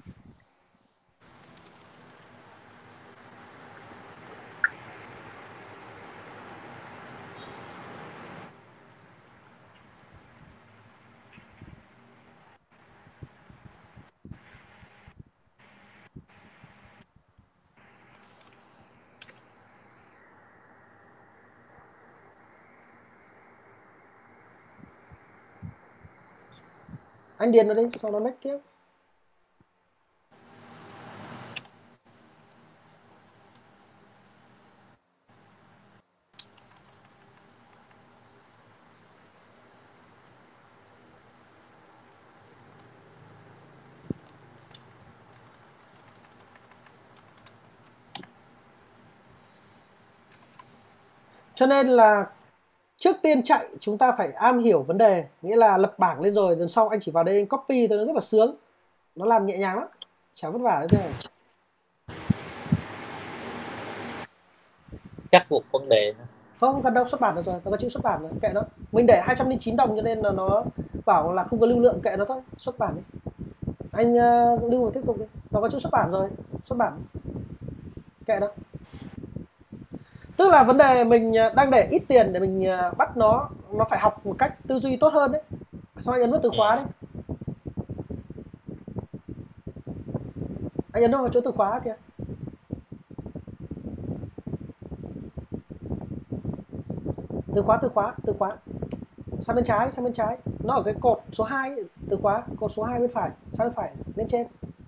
Speaker 2: Anh điền vào đi, sau đó next tiếp. Cho nên là trước tiên chạy chúng ta phải am hiểu vấn đề, nghĩa là lập bảng lên rồi, lần sau anh chỉ vào đây anh copy thôi, nó rất là sướng, nó làm nhẹ nhàng lắm, chả vất vả thế này.
Speaker 1: Khắc phục vấn đề.
Speaker 2: Không cần đâu, xuất bản được rồi, nó có chữ xuất bản rồi, kệ nó. Mình để 209 đồng cho nên là nó bảo là không có lưu lượng, kệ nó thôi, xuất bản đi. Anh lưu vào tiếp tục đi, nó có chữ xuất bản rồi, xuất bản, kệ nó. Tức là vấn đề mình đang để ít tiền để mình bắt nó phải học một cách tư duy tốt hơn đấy. Xong anh ấn vào từ khóa đấy, anh ấn vào chỗ từ khóa kìa. Từ khóa. Sang bên trái. Nó ở cái cột số 2, từ khóa, cột số 2 bên phải, sang bên phải, lên trên.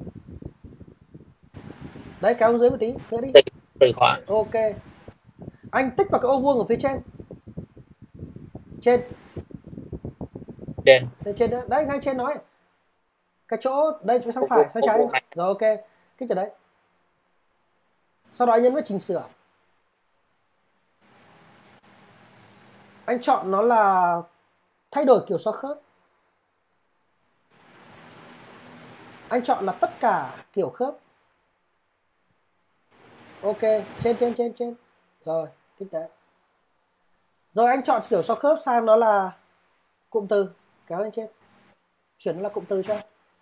Speaker 2: Đấy, kéo xuống dưới một tí, nữa đi.
Speaker 1: Từ khóa.
Speaker 2: Ok. Anh tích vào cái ô vuông ở phía trên. Trên. Lên trên đó. Đấy, ngay trên nói. Cái chỗ, đây, sang phải, sang trái. Rồi, ok. Kích vào đấy. Sau đó anh nhấn vào chỉnh sửa. Anh chọn nó là thay đổi kiểu so khớp. Anh chọn là tất cả kiểu khớp. Ok, trên. Rồi, kích đấy. Rồi anh chọn kiểu so khớp sang đó là cụm từ, kéo lên trên. Chuyển nó là cụm từ cho.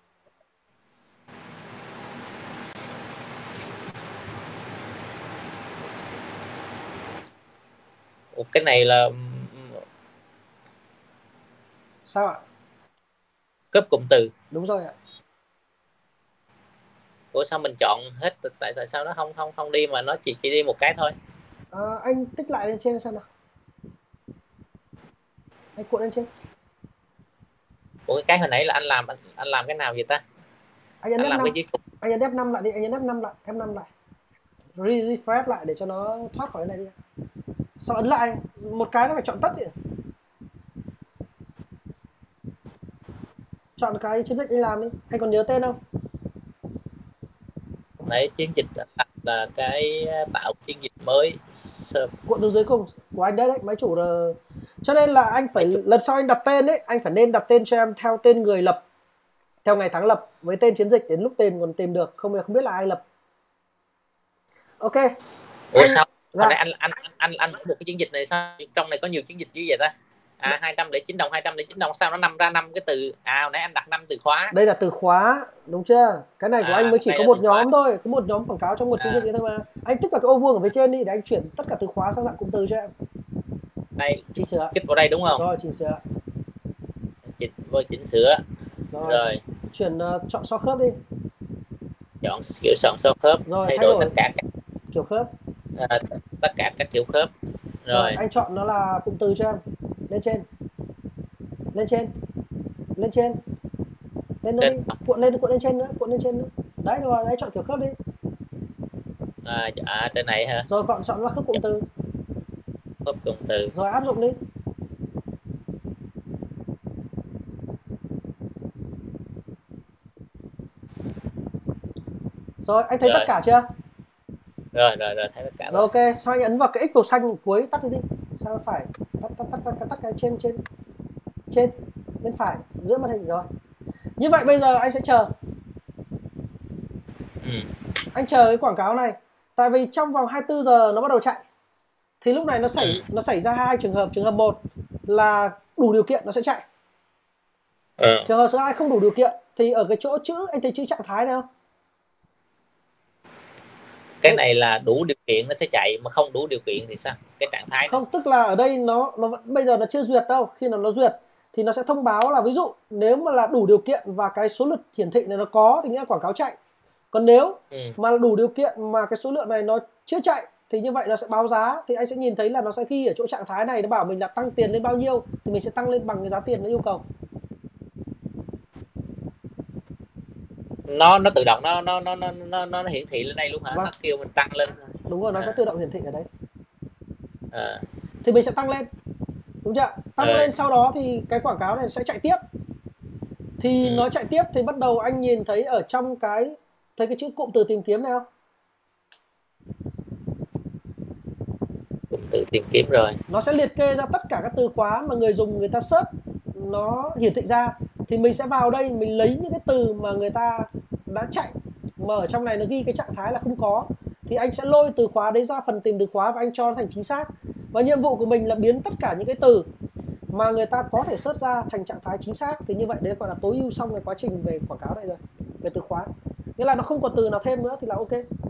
Speaker 1: Cái này là
Speaker 2: sao ạ?
Speaker 1: khớp cụm từ.
Speaker 2: Đúng rồi ạ.
Speaker 1: Ủa sao mình chọn hết, tại sao nó không đi mà nó chỉ đi một cái thôi?
Speaker 2: Anh tích lại lên trên xem nào. Anh cuộn lên trên.
Speaker 1: Ủa cái hồi nãy là anh làm cái nào vậy ta?
Speaker 2: Anh
Speaker 1: làm cái dưới cùng.
Speaker 2: Anh nhấn F5 lại đi, anh nhấn F5 lại, F5 lại. Refresh lại để cho nó thoát khỏi cái này đi. Sau ấn lại, một cái nó phải chọn tất vậy. Chọn cái chiến dịch anh làm đi, anh còn nhớ tên không?
Speaker 1: Đấy, chiến dịch là cái tạo chiến dịch mới.
Speaker 2: Cuộn từ dưới cùng của anh đấy, máy chủ là... Cho nên là anh phải, lần sau anh đặt tên ấy, anh phải nên đặt tên cho em theo tên người lập, theo ngày tháng lập với tên chiến dịch, đến lúc tên còn tìm được, không biết là ai lập. Ok.
Speaker 1: Ủa sao? Dạ. Anh có một cái chiến dịch này sao trong này có nhiều chiến dịch như vậy ta? 209 đồng, sao nó nằm ra 5 cái từ? Hồi nãy anh đặt 5 từ khóa.
Speaker 2: Đây là từ khóa, đúng chưa? Cái này của anh mới chỉ có một nhóm thôi, có một nhóm quảng cáo trong một chiến dịch thôi mà. Anh tích vào cái ô vuông ở phía trên đi để anh chuyển tất cả từ khóa sang dạng cụm từ cho em.
Speaker 1: Đây,
Speaker 2: chỉnh sửa.
Speaker 1: kích vào đây đúng không?
Speaker 2: Rồi, chỉnh sửa.
Speaker 1: Chỉnh sửa. Rồi.
Speaker 2: Chuyển chọn so khớp đi.
Speaker 1: Chọn kiểu chọn so khớp,
Speaker 2: rồi,
Speaker 1: thay đổi tất cả các
Speaker 2: kiểu khớp.
Speaker 1: Tất cả các kiểu khớp. Rồi,
Speaker 2: anh chọn nó là cụm từ cho em. Lên trên. Lên nữa đi. Cuộn lên trên nữa. Đấy rồi, đấy chọn kiểu khớp đi.
Speaker 1: trên này hả?
Speaker 2: Rồi chọn là khớp cụm từ.
Speaker 1: Khớp cụm từ.
Speaker 2: Rồi áp dụng đi. Rồi, anh thấy tất cả chưa?
Speaker 1: Rồi, thấy tất cả
Speaker 2: rồi. Ok, sau anh ấn vào cái X màu xanh cuối, tắt đi. Sao phải tắt cái trên bên phải giữa màn hình. Rồi, như vậy bây giờ anh sẽ chờ. Anh chờ cái quảng cáo này, tại vì trong vòng 24 giờ nó bắt đầu chạy, thì lúc này nó xảy ra hai trường hợp. Trường hợp 1 là đủ điều kiện nó sẽ chạy. Trường hợp số 2 không đủ điều kiện, thì ở cái chỗ chữ, anh thấy chữ trạng thái này không?
Speaker 1: Cái này là đủ điều kiện nó sẽ chạy, mà không đủ điều kiện thì sao? Cái trạng thái
Speaker 2: không, tức là ở đây nó bây giờ nó chưa duyệt đâu. Khi nào nó duyệt thì nó sẽ thông báo là ví dụ nếu mà là đủ điều kiện và cái số lượt hiển thị này nó có thì nghĩa là quảng cáo chạy. Còn nếu mà đủ điều kiện mà cái số lượng này nó chưa chạy thì như vậy nó sẽ báo giá, thì anh sẽ nhìn thấy là nó sẽ ghi ở chỗ trạng thái này, nó bảo mình là tăng tiền lên bao nhiêu thì mình sẽ tăng lên bằng cái giá tiền nó yêu cầu.
Speaker 1: Nó tự động nó hiển thị lên đây luôn hả? Vâng. Nó kêu mình tăng lên.
Speaker 2: Đúng rồi, nó sẽ tự động hiển thị ở đấy. Thì mình sẽ tăng lên, đúng chưa? Tăng lên, sau đó thì cái quảng cáo này sẽ chạy tiếp. Thì nó chạy tiếp thì bắt đầu anh nhìn thấy ở trong thấy cái chữ cụm từ tìm kiếm này không?
Speaker 1: Cụm từ tìm kiếm rồi.
Speaker 2: Nó sẽ liệt kê ra tất cả các từ khóa mà người dùng người ta search nó hiển thị ra. Thì mình sẽ vào đây, mình lấy những cái từ mà người ta đã chạy mà ở trong này nó ghi cái trạng thái là không có, thì anh sẽ lôi từ khóa đấy ra phần tìm từ khóa và anh cho nó thành chính xác. Và nhiệm vụ của mình là biến tất cả những cái từ mà người ta có thể search ra thành trạng thái chính xác. Thì như vậy đấy gọi là tối ưu xong cái quá trình về quảng cáo này rồi, về từ khóa. Nghĩa là nó không còn từ nào thêm nữa thì là ok.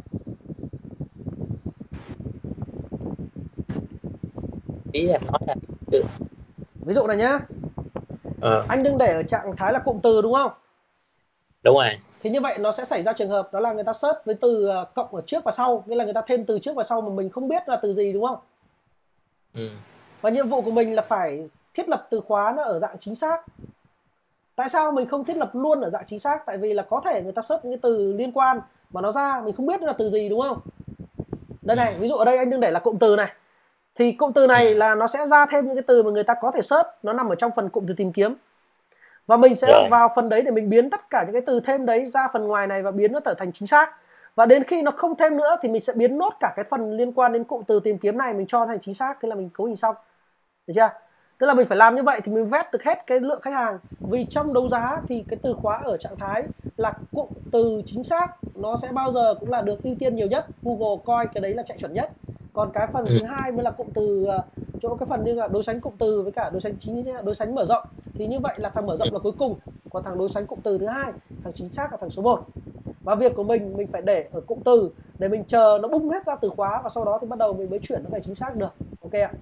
Speaker 1: Ý em nói là
Speaker 2: ví dụ này nhá. Anh đừng để ở trạng thái là cụm từ đúng không?
Speaker 1: Đúng rồi.
Speaker 2: Thì như vậy nó sẽ xảy ra trường hợp đó là người ta search với từ cộng ở trước và sau, nghĩa là người ta thêm từ trước và sau mà mình không biết là từ gì, đúng không? Và nhiệm vụ của mình là phải thiết lập từ khóa nó ở dạng chính xác. Tại sao mình không thiết lập luôn ở dạng chính xác? Tại vì là có thể người ta search những cái từ liên quan mà nó ra mình không biết nó là từ gì, đúng không? Đây này, ví dụ ở đây anh đừng để là cụm từ này. Thì cụm từ này là nó sẽ ra thêm những cái từ mà người ta có thể search, nó nằm ở trong phần cụm từ tìm kiếm. Và mình sẽ vào phần đấy để mình biến tất cả những cái từ thêm đấy ra phần ngoài này và biến nó trở thành chính xác. Và đến khi nó không thêm nữa thì mình sẽ biến nốt cả cái phần liên quan đến cụm từ tìm kiếm này mình cho thành chính xác. Thế là mình cấu hình xong. Được chưa? Tức là mình phải làm như vậy thì mình vét được hết cái lượng khách hàng. Vì trong đấu giá thì cái từ khóa ở trạng thái là cụm từ chính xác nó sẽ bao giờ cũng là được ưu tiên nhiều nhất. Google coi cái đấy là chạy chuẩn nhất. Còn cái phần thứ hai mới là cụm từ, chỗ cái phần như là đối sánh cụm từ với cả đối sánh mở rộng. Thì như vậy là thằng mở rộng là cuối cùng, còn thằng đối sánh cụm từ thứ hai, thằng chính xác là thằng số 1. Và việc của mình phải để ở cụm từ để mình chờ nó bung hết ra từ khóa và sau đó thì bắt đầu mình mới chuyển nó về chính xác được. Ok ạ.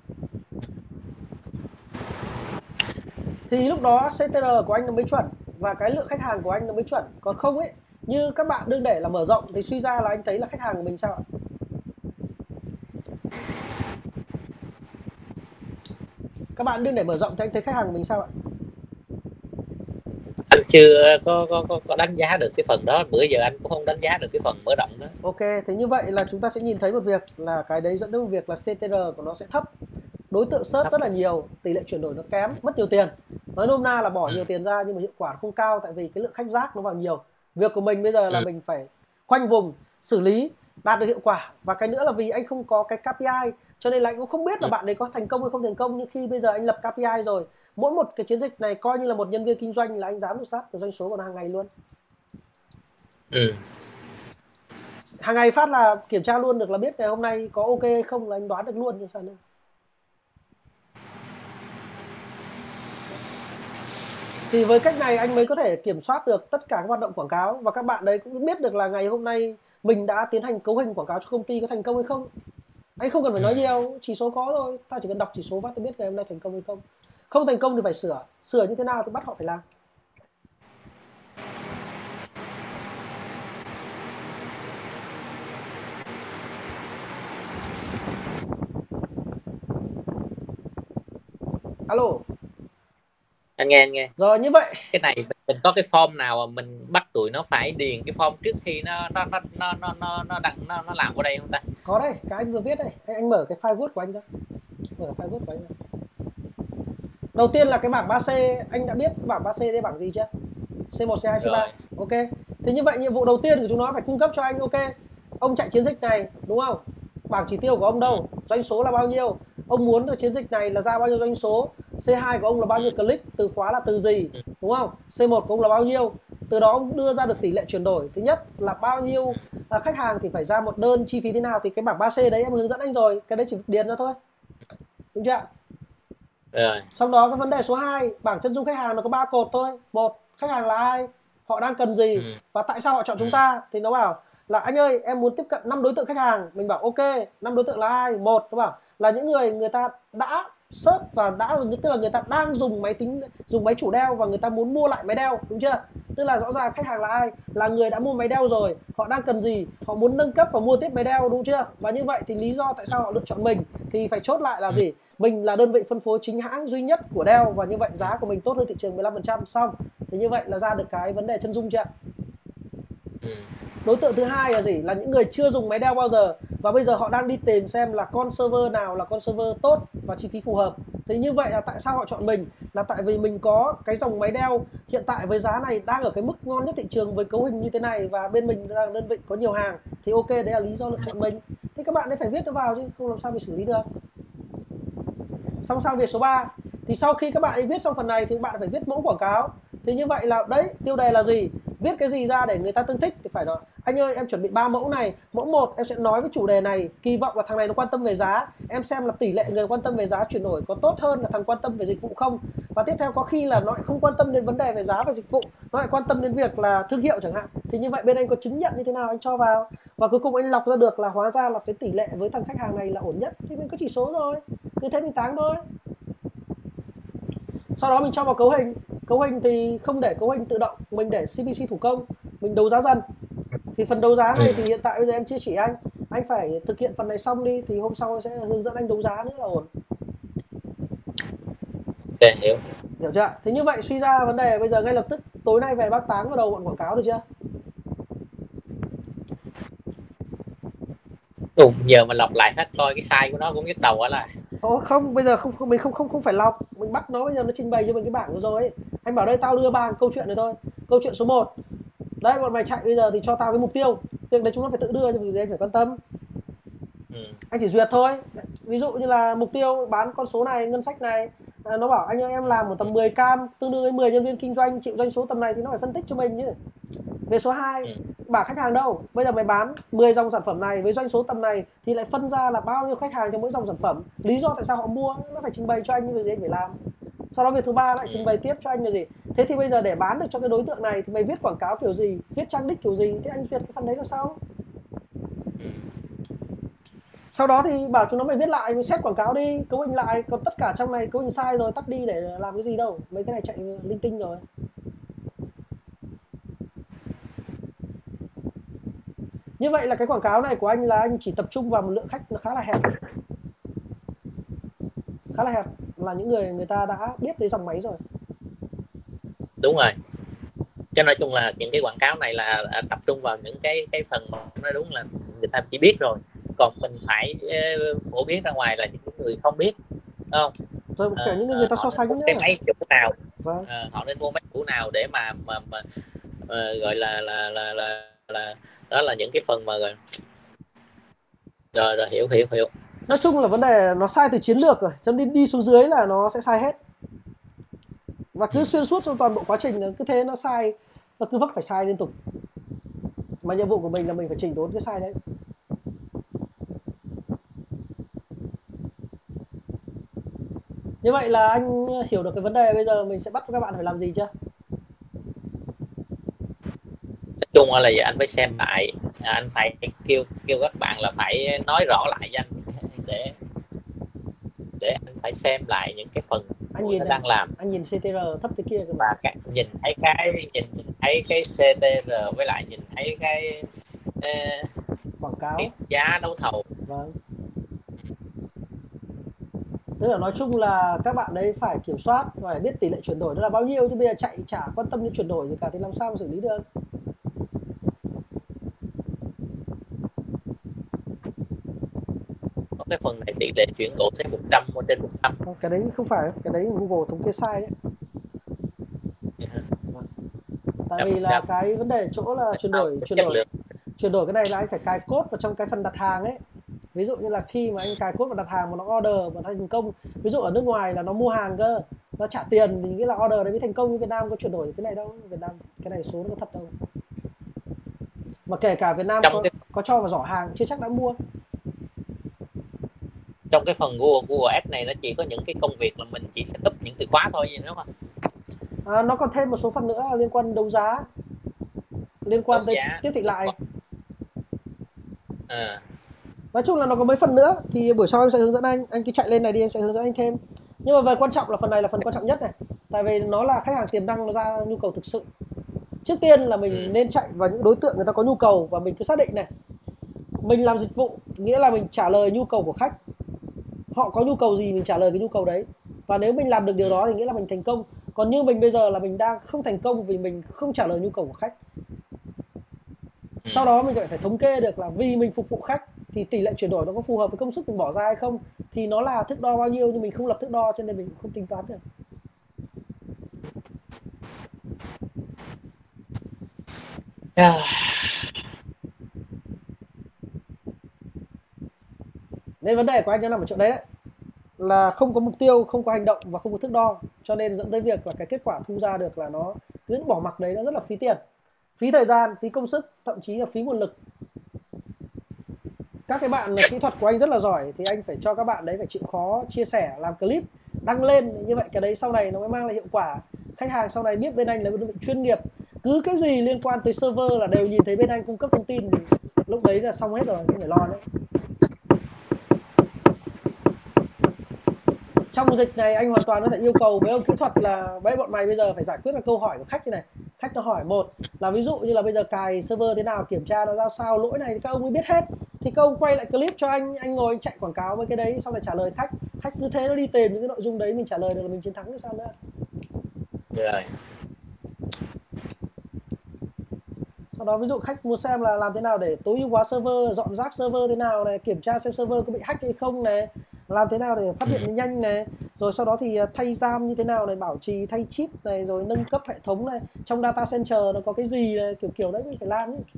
Speaker 2: Thì lúc đó CTR của anh nó mới chuẩn và cái lượng khách hàng của anh nó mới chuẩn. Còn không ấy, như các bạn đương để là mở rộng thì suy ra là anh thấy là khách hàng của mình sao ạ? Các bạn đương để mở rộng thì anh thấy khách hàng của mình sao ạ?
Speaker 1: Anh chưa có đánh giá được cái phần đó, bữa giờ anh cũng không đánh giá được cái phần mở rộng đó.
Speaker 2: Ok, thế như vậy là chúng ta sẽ nhìn thấy một việc là cái đấy dẫn đến một việc là CTR của nó sẽ thấp. Đối tượng search rất là nhiều, tỷ lệ chuyển đổi nó kém, mất nhiều tiền. Nói nôm na là bỏ nhiều tiền ra nhưng mà hiệu quả không cao tại vì cái lượng khách rác nó vào nhiều. Việc của mình bây giờ là mình phải khoanh vùng, xử lý, đạt được hiệu quả. Và cái nữa là vì anh không có cái KPI cho nên là anh cũng không biết là bạn đấy có thành công hay không thành công. Nhưng khi bây giờ anh lập KPI rồi, mỗi một cái chiến dịch này coi như là một nhân viên kinh doanh là anh dám được sát được doanh số của hàng ngày luôn. Hàng ngày phát là kiểm tra luôn được là biết ngày hôm nay có ok hay không là anh đoán được luôn như sao nữa. Thì với cách này anh mới có thể kiểm soát được tất cả các hoạt động quảng cáo và các bạn đấy cũng biết được là ngày hôm nay mình đã tiến hành cấu hình quảng cáo cho công ty có thành công hay không. Anh không cần phải nói nhiều, chỉ số có rồi, ta chỉ cần đọc chỉ số phát tôi biết ngày hôm nay thành công hay không. Không thành công thì phải sửa như thế nào thì bắt họ phải làm. Alo.
Speaker 1: Anh nghe.
Speaker 2: Rồi như vậy.
Speaker 1: Cái này mình có cái form nào mà mình bắt tụi nó phải điền cái form trước khi nó làm qua đây không ta?
Speaker 2: Có đây, cái anh vừa viết đây. Anh mở cái file Word của anh ra. Mở file Word của anh ra. Đầu tiên là cái bảng 3C, anh đã biết bảng 3C đây bảng gì chưa? C1, C2, C3. Ok. Thì như vậy nhiệm vụ đầu tiên của chúng nó phải cung cấp cho anh ok. Ông chạy chiến dịch này, đúng không? Bảng chỉ tiêu của ông đâu? Doanh số là bao nhiêu? Ông muốn là chiến dịch này là ra bao nhiêu doanh số? C2 của ông là bao nhiêu click? Từ khóa là từ gì? Đúng không? C1 của ông là bao nhiêu? Từ đó ông đưa ra được tỷ lệ chuyển đổi. Thứ nhất là bao nhiêu khách hàng thì phải ra một đơn chi phí thế nào. Thì cái bảng 3C đấy em hướng dẫn anh rồi. Cái đấy chỉ điền ra thôi. Đúng chưa?
Speaker 1: Rồi.
Speaker 2: Sau đó cái vấn đề số 2, bảng chân dung khách hàng nó có 3 cột thôi. Một, khách hàng là ai? Họ đang cần gì? Và tại sao họ chọn chúng ta? Thì nó bảo là anh ơi em muốn tiếp cận 5 đối tượng khách hàng. Mình bảo ok, 5 đối tượng là ai? Một, nó bảo là những người ta đã search và tức là người ta đang dùng máy chủ đeo và người ta muốn mua lại máy đeo, đúng chưa? Tức là rõ ràng khách hàng là ai? Là người đã mua máy đeo rồi, họ đang cần gì? Họ muốn nâng cấp và mua tiếp máy đeo, đúng chưa? Và như vậy thì lý do tại sao họ lựa chọn mình thì phải chốt lại là gì? Mình là đơn vị phân phối chính hãng duy nhất của Dell và như vậy giá của mình tốt hơn thị trường 15%. Xong thì như vậy là ra được cái vấn đề chân dung chưa? Đối tượng thứ hai là gì? Là những người chưa dùng máy đeo bao giờ và bây giờ họ đang đi tìm xem là con server nào là con server tốt và chi phí phù hợp. Thì như vậy là tại sao họ chọn mình? Là tại vì mình có cái dòng máy đeo hiện tại với giá này đang ở cái mức ngon nhất thị trường với cấu hình như thế này và bên mình là đơn vị có nhiều hàng. Thì ok, đấy là lý do lựa chọn mình. Thì các bạn ấy phải viết nó vào chứ không làm sao mình xử lý được. Xong sang việc số 3 thì sau khi các bạn ấy viết xong phần này thì các bạn phải viết mẫu quảng cáo. Thì như vậy là đấy, tiêu đề là gì? Viết cái gì ra để người ta tương thích thì phải nói anh ơi em chuẩn bị 3 mẫu này. Mẫu 1 em sẽ nói với chủ đề này, kỳ vọng là thằng này nó quan tâm về giá. Em xem là tỷ lệ người quan tâm về giá chuyển đổi có tốt hơn là thằng quan tâm về dịch vụ không. Và tiếp theo có khi là nó lại không quan tâm đến vấn đề về giá và dịch vụ, nó lại quan tâm đến việc là thương hiệu chẳng hạn. Thì như vậy bên anh có chứng nhận như thế nào anh cho vào. Và cuối cùng anh lọc ra được là hóa ra là cái tỷ lệ với thằng khách hàng này là ổn nhất. Thì mình có chỉ số rồi, như thế mình táng thôi. Sau đó mình cho vào cấu hình. Cấu hình thì không để cấu hình tự động, mình để CPC thủ công, mình đấu giá dần. Thì phần đấu giá này thì hiện tại bây giờ em chưa chỉ anh phải thực hiện phần này xong đi thì hôm sau sẽ hướng dẫn anh đấu giá nữa là ổn.
Speaker 1: hiểu.
Speaker 2: Hiểu chưa? Thế như vậy suy ra vấn đề bây giờ ngay lập tức tối nay về bác táng vào đầu bọn quảng cáo được chưa?
Speaker 1: Cùng giờ mà lọc lại hết coi cái size của nó cũng nhức đầu quá là.
Speaker 2: Ồ, không, bây giờ mình không phải lọc, mình bắt nó bây giờ nó trình bày cho mình cái bảng vừa rồi ấy. Anh bảo đây tao đưa ba câu chuyện này thôi. Câu chuyện số 1. Đấy, bọn mày chạy bây giờ thì cho tao cái mục tiêu. Việc đấy chúng nó phải tự đưa cho việc gì anh phải quan tâm. Anh chỉ duyệt thôi. Ví dụ như là mục tiêu bán con số này, ngân sách này, nó bảo anh ơi em làm một tầm 10 cam tương đương với 10 nhân viên kinh doanh chịu doanh số tầm này thì nó phải phân tích cho mình chứ. Về số 2, bảo khách hàng đâu, bây giờ mày bán 10 dòng sản phẩm này với doanh số tầm này thì lại phân ra là bao nhiêu khách hàng cho mỗi dòng sản phẩm, lý do tại sao họ mua, nó phải trình bày cho anh như gì anh phải làm. Sau đó việc thứ ba lại trình bày tiếp cho anh là gì. Thế thì bây giờ để bán được cho cái đối tượng này thì mày viết quảng cáo kiểu gì, viết trang đích kiểu gì, thì anh duyệt cái phần đấy là sau. Sau đó thì bảo chúng nó mày viết lại, mày xét quảng cáo đi, cấu hình lại, còn tất cả trong này cấu hình sai rồi tắt đi để làm cái gì đâu, mấy cái này chạy linh tinh rồi. Như vậy là cái quảng cáo này của anh là anh chỉ tập trung vào một lượng khách nó khá là hẹp. Khá là hẹp là những người ta đã biết tới dòng máy rồi.
Speaker 1: Đúng rồi. Cho nói chung là những cái quảng cáo này là tập trung vào những cái phần mà nó đúng là người ta chỉ biết rồi, còn mình phải phổ biến ra ngoài là những người không biết, đúng không?
Speaker 2: Rồi kể những người ta so sánh nữa.
Speaker 1: Cái máy chủ nào,
Speaker 2: vâng.
Speaker 1: Họ nên mua máy chủ nào để mà gọi là đó là những cái phần mà rồi hiểu.
Speaker 2: Nói chung là vấn đề nó sai từ chiến lược rồi, cho nên đi xuống dưới là nó sẽ sai hết. Và cứ xuyên suốt trong toàn bộ quá trình cứ thế nó sai, nó cứ vấp phải sai liên tục. Mà nhiệm vụ của mình là mình phải chỉnh đốn cái sai đấy. Như vậy là anh hiểu được cái vấn đề bây giờ mình sẽ bắt các bạn phải làm gì chưa?
Speaker 1: Nói chung là giờ anh phải xem lại, anh phải kêu các bạn là phải nói rõ lại với anh để anh phải xem lại những cái phần
Speaker 2: anh nhìn
Speaker 1: đang làm.
Speaker 2: Anh nhìn CTR thấp thế kia
Speaker 1: và nhìn thấy cái CTR với lại nhìn thấy cái
Speaker 2: quảng cáo,
Speaker 1: cái giá đấu thầu.
Speaker 2: Vâng. Tức là nói chung là các bạn đấy phải kiểm soát, phải biết tỷ lệ chuyển đổi nó là bao nhiêu, chứ bây giờ chạy chả quan tâm đến chuyển đổi gì cả thì làm sao mà xử lý được.
Speaker 1: Cái phần này tỷ lệ chuyển đổi tới 100 trên 100.
Speaker 2: Cái đấy không phải, cái đấy Google thống kê sai đấy. Tại vì là cái vấn đề chỗ là chuyển đổi cái này là anh phải cài code vào trong cái phần đặt hàng ấy. Ví dụ như là khi mà anh cài code vào đặt hàng mà nó order và thành công, ví dụ ở nước ngoài là nó mua hàng cơ, nó trả tiền thì nghĩa là order đấy mới thành công. Như Việt Nam có chuyển đổi cái này đâu, Việt Nam cái này số nó có thật đâu. Mà kể cả Việt Nam có cho vào giỏ hàng chưa chắc đã mua.
Speaker 1: Trong cái phần Google Ads này nó chỉ có những cái công việc là mình chỉ setup những từ khóa thôi, đúng không?
Speaker 2: Nó còn thêm một số phần nữa liên quan đấu giá, liên quan tới tiếp thị lại. Nói chung là nó có mấy phần nữa thì buổi sau em sẽ hướng dẫn anh cứ chạy lên này đi, em sẽ hướng dẫn anh thêm. Nhưng mà về quan trọng là phần này là phần quan trọng nhất này, tại vì nó là khách hàng tiềm năng, nó ra nhu cầu thực sự. Trước tiên là mình nên chạy vào những đối tượng người ta có nhu cầu, và mình cứ xác định này, mình làm dịch vụ nghĩa là mình trả lời nhu cầu của khách, họ có nhu cầu gì mình trả lời cái nhu cầu đấy, và nếu mình làm được điều đó thì nghĩa là mình thành công. Còn như mình bây giờ là mình đang không thành công vì mình không trả lời nhu cầu của khách. Sau đó mình phải thống kê được là vì mình phục vụ khách thì tỷ lệ chuyển đổi nó có phù hợp với công sức mình bỏ ra hay không, thì nó là thước đo bao nhiêu, nhưng mình không lập thước đo cho nên mình không tính toán được. Nên vấn đề của anh nó nằm ở chỗ đấy, là không có mục tiêu, không có hành động và không có thước đo, cho nên dẫn tới việc là cái kết quả thu ra được là nó cứ bỏ mặc đấy, nó rất là phí tiền, phí thời gian, phí công sức, thậm chí là phí nguồn lực. Các cái bạn kỹ thuật của anh rất là giỏi thì anh phải cho các bạn đấy phải chịu khó chia sẻ, làm clip, đăng lên, như vậy cái đấy sau này nó mới mang lại hiệu quả. Khách hàng sau này biết bên anh là một đơn vị chuyên nghiệp, cứ cái gì liên quan tới server là đều nhìn thấy bên anh cung cấp thông tin, thì lúc đấy là xong hết rồi, không phải lo đấy. Trong dịch này anh hoàn toàn có thể yêu cầu với ông kỹ thuật là mấy bọn mày bây giờ phải giải quyết là câu hỏi của khách như này. Khách nó hỏi một là ví dụ như là bây giờ cài server thế nào, kiểm tra nó ra sao, lỗi này thì các ông mới biết hết. Thì các ông quay lại clip cho anh ngồi anh chạy quảng cáo với cái đấy, xong rồi trả lời khách. Khách cứ thế nó đi tìm những cái nội dung đấy, mình trả lời được là mình chiến thắng, cái sao nữa.
Speaker 1: Rồi.
Speaker 2: Sau đó ví dụ khách muốn xem là làm thế nào để tối ưu hóa server, dọn rác server thế nào này, kiểm tra xem server có bị hack hay không này, làm thế nào để phát hiện nhanh này, rồi sau đó thì thay RAM như thế nào này, bảo trì thay chip này, rồi nâng cấp hệ thống này, trong data center nó có cái gì này, kiểu đấy mình phải làm ấy.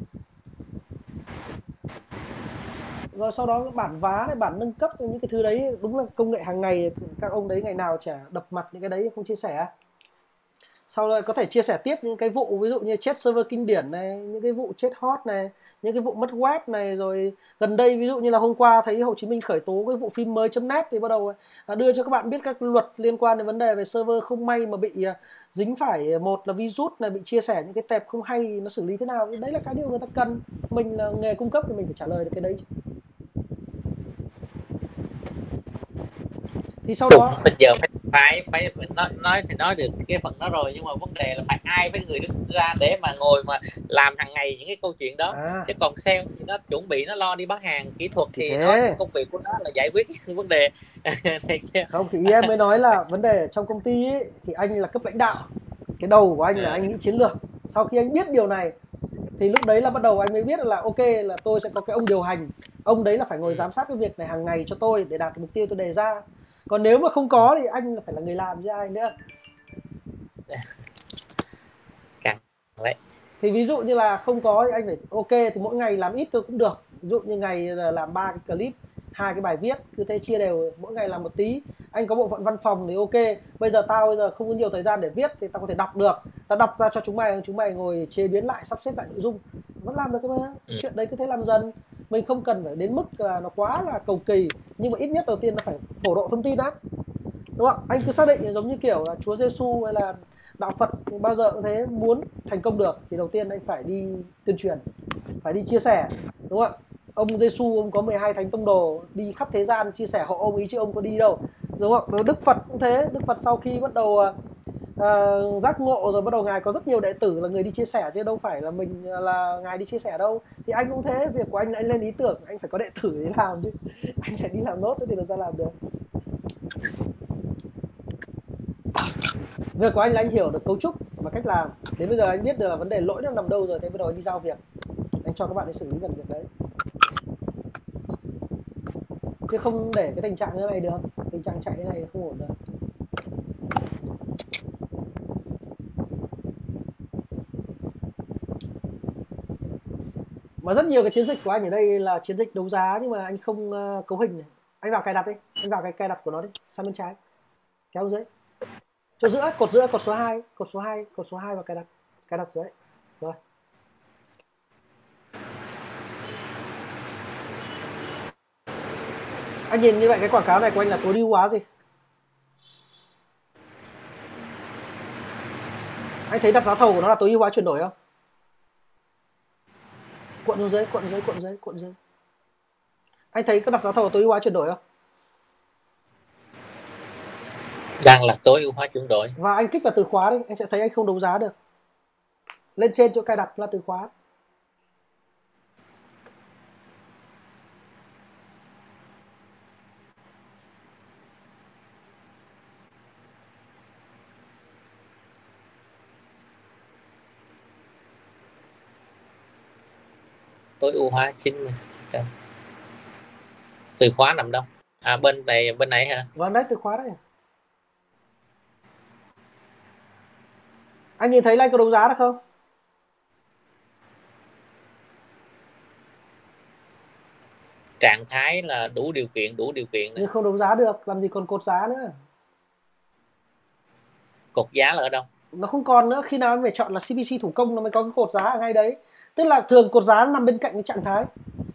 Speaker 2: Rồi sau đó bản vá này, bản nâng cấp, những cái thứ đấy đúng là công nghệ hàng ngày, các ông đấy ngày nào chả đập mặt những cái đấy không chia sẻ. Sau đó có thể chia sẻ tiếp những cái vụ ví dụ như chết server kinh điển này, những cái vụ chết hot này, những cái vụ mất web này, rồi gần đây ví dụ như là hôm qua thấy Hồ Chí Minh khởi tố cái vụ phim mới.net thì bắt đầu đưa cho các bạn biết các luật liên quan đến vấn đề về server không may mà bị dính phải, một là virus này, bị chia sẻ những cái tệp không hay nó xử lý thế nào. Đấy là cái điều người ta cần, mình là nghề cung cấp thì mình phải trả lời được cái đấy. Thì sau đó
Speaker 1: bây giờ phải nói thì nói được cái phần đó rồi, nhưng mà vấn đề là phải ai phải người đứng ra để mà ngồi mà làm hàng ngày những cái câu chuyện đó. Chứ còn sale thì nó chuẩn bị, nó lo đi bán hàng, kỹ thuật thì nói công việc của nó là giải quyết vấn đề.
Speaker 2: Không thì em mới nói là vấn đề trong công ty ấy, thì anh là cấp lãnh đạo, cái đầu của anh là anh nghĩ chiến lược. Sau khi anh biết điều này thì lúc đấy là bắt đầu anh mới biết là ok, là tôi sẽ có cái ông điều hành, ông đấy là phải ngồi giám sát cái việc này hàng ngày cho tôi để đạt được mục tiêu tôi đề ra. Còn nếu mà không có thì anh phải là người làm chứ ai nữa.
Speaker 1: Đấy.
Speaker 2: Thì ví dụ như là không có thì anh phải ok, thì mỗi ngày làm ít thôi cũng được. Ví dụ như ngày làm 3 cái clip, 2 cái bài viết, cứ thế chia đều, mỗi ngày làm một tí. Anh có bộ phận văn phòng thì ok, bây giờ không có nhiều thời gian để viết thì tao có thể đọc được, tao đọc ra cho chúng mày ngồi chế biến lại, sắp xếp lại nội dung, vẫn làm được cái mà. Chuyện đấy cứ thế làm dần, mình không cần phải đến mức là nó quá là cầu kỳ, nhưng mà ít nhất đầu tiên nó phải phổ độ thông tin đã, đúng không? Anh cứ xác định giống như kiểu là Chúa Giêsu hay là đạo Phật bao giờ cũng thế, muốn thành công được thì đầu tiên anh phải đi tuyên truyền, phải đi chia sẻ, đúng không ạ? Ông Giêsu ông có 12 thánh tông đồ đi khắp thế gian chia sẻ hộ ông ấy chứ ông có đi đâu, đúng không? Rồi Đức Phật cũng thế, Đức Phật sau khi bắt đầu giác ngộ rồi bắt đầu ngài có rất nhiều đệ tử là người đi chia sẻ chứ đâu phải là mình là ngài đi chia sẻ đâu. Thì anh cũng thế, việc của anh là anh lên ý tưởng, anh phải có đệ tử để làm chứ, anh phải đi làm nốt thì làm sao làm được. Việc của anh là anh hiểu được cấu trúc và cách làm. Đến bây giờ anh biết được là vấn đề lỗi nó nằm đâu rồi, thế bắt đầu anh đi giao việc, anh cho các bạn ấy xử lý dần việc đấy, chứ không để cái tình trạng như thế này được. Tình trạng chạy như này không ổn được. Mà rất nhiều cái chiến dịch của anh ở đây là chiến dịch đấu giá, nhưng mà anh không cấu hình này. Anh vào cài đặt đi, anh vào cái cài đặt của nó đi, sang bên trái, kéo dưới, chỗ giữa, cột số 2, cột số 2 vào cài đặt dưới. Rồi. Anh nhìn như vậy cái quảng cáo này của anh là tối ưu hóa gì? Anh thấy đặt giá thầu của nó là tối ưu hóa chuyển đổi không? Cuộn xuống dưới. Anh thấy có đặt giá thầu tối ưu hóa chuyển đổi không?
Speaker 1: Đang là tối ưu hóa chuyển đổi.
Speaker 2: Và anh kích vào từ khóa đi, anh sẽ thấy anh không đấu giá được. Lên trên chỗ cài đặt là từ khóa.
Speaker 1: Tối ưu hóa 90. Từ khóa nằm đâu? À bên này hả?
Speaker 2: Vâng đấy, từ khóa đấy. Anh nhìn thấy là anh có đấu giá được không?
Speaker 1: Trạng thái là đủ điều kiện này.
Speaker 2: Nhưng không đấu giá được, làm gì còn cột giá nữa.
Speaker 1: Cột giá là ở đâu?
Speaker 2: Nó không còn nữa, khi nào anh phải chọn là CPC thủ công nó mới có cái cột giá ở ngay đấy. Tức là thường cột giá nằm bên cạnh cái trạng thái.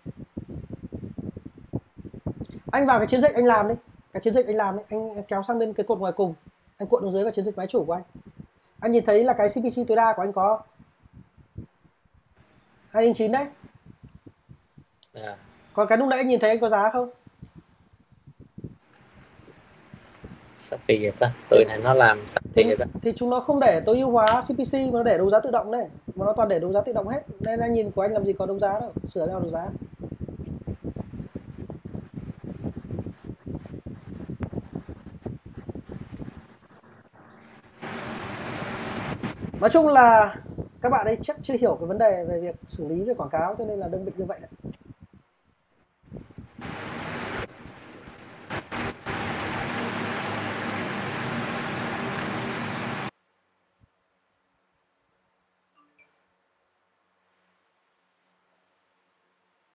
Speaker 2: Anh vào cái chiến dịch anh làm đi, anh kéo sang bên cái cột ngoài cùng, anh cuộn xuống dưới vào chiến dịch máy chủ của anh. Anh nhìn thấy là cái CPC tối đa của anh có 209 đấy. Còn cái lúc nãy anh nhìn thấy anh có giá không?
Speaker 1: Sao kỳ vậy ta? Tụi này nó làm sao kỳ vậy ta?
Speaker 2: Thì chúng nó không để tối ưu hóa CPC mà nó để đấu giá tự động đấy, mà nó toàn để đấu giá tự động hết. Nên anh nhìn của anh làm gì có đấu giá đâu, sửa nào đấu giá. Nói chung là các bạn ấy chắc chưa hiểu cái vấn đề về việc xử lý về quảng cáo, cho nên là đơn vị như vậy đấy.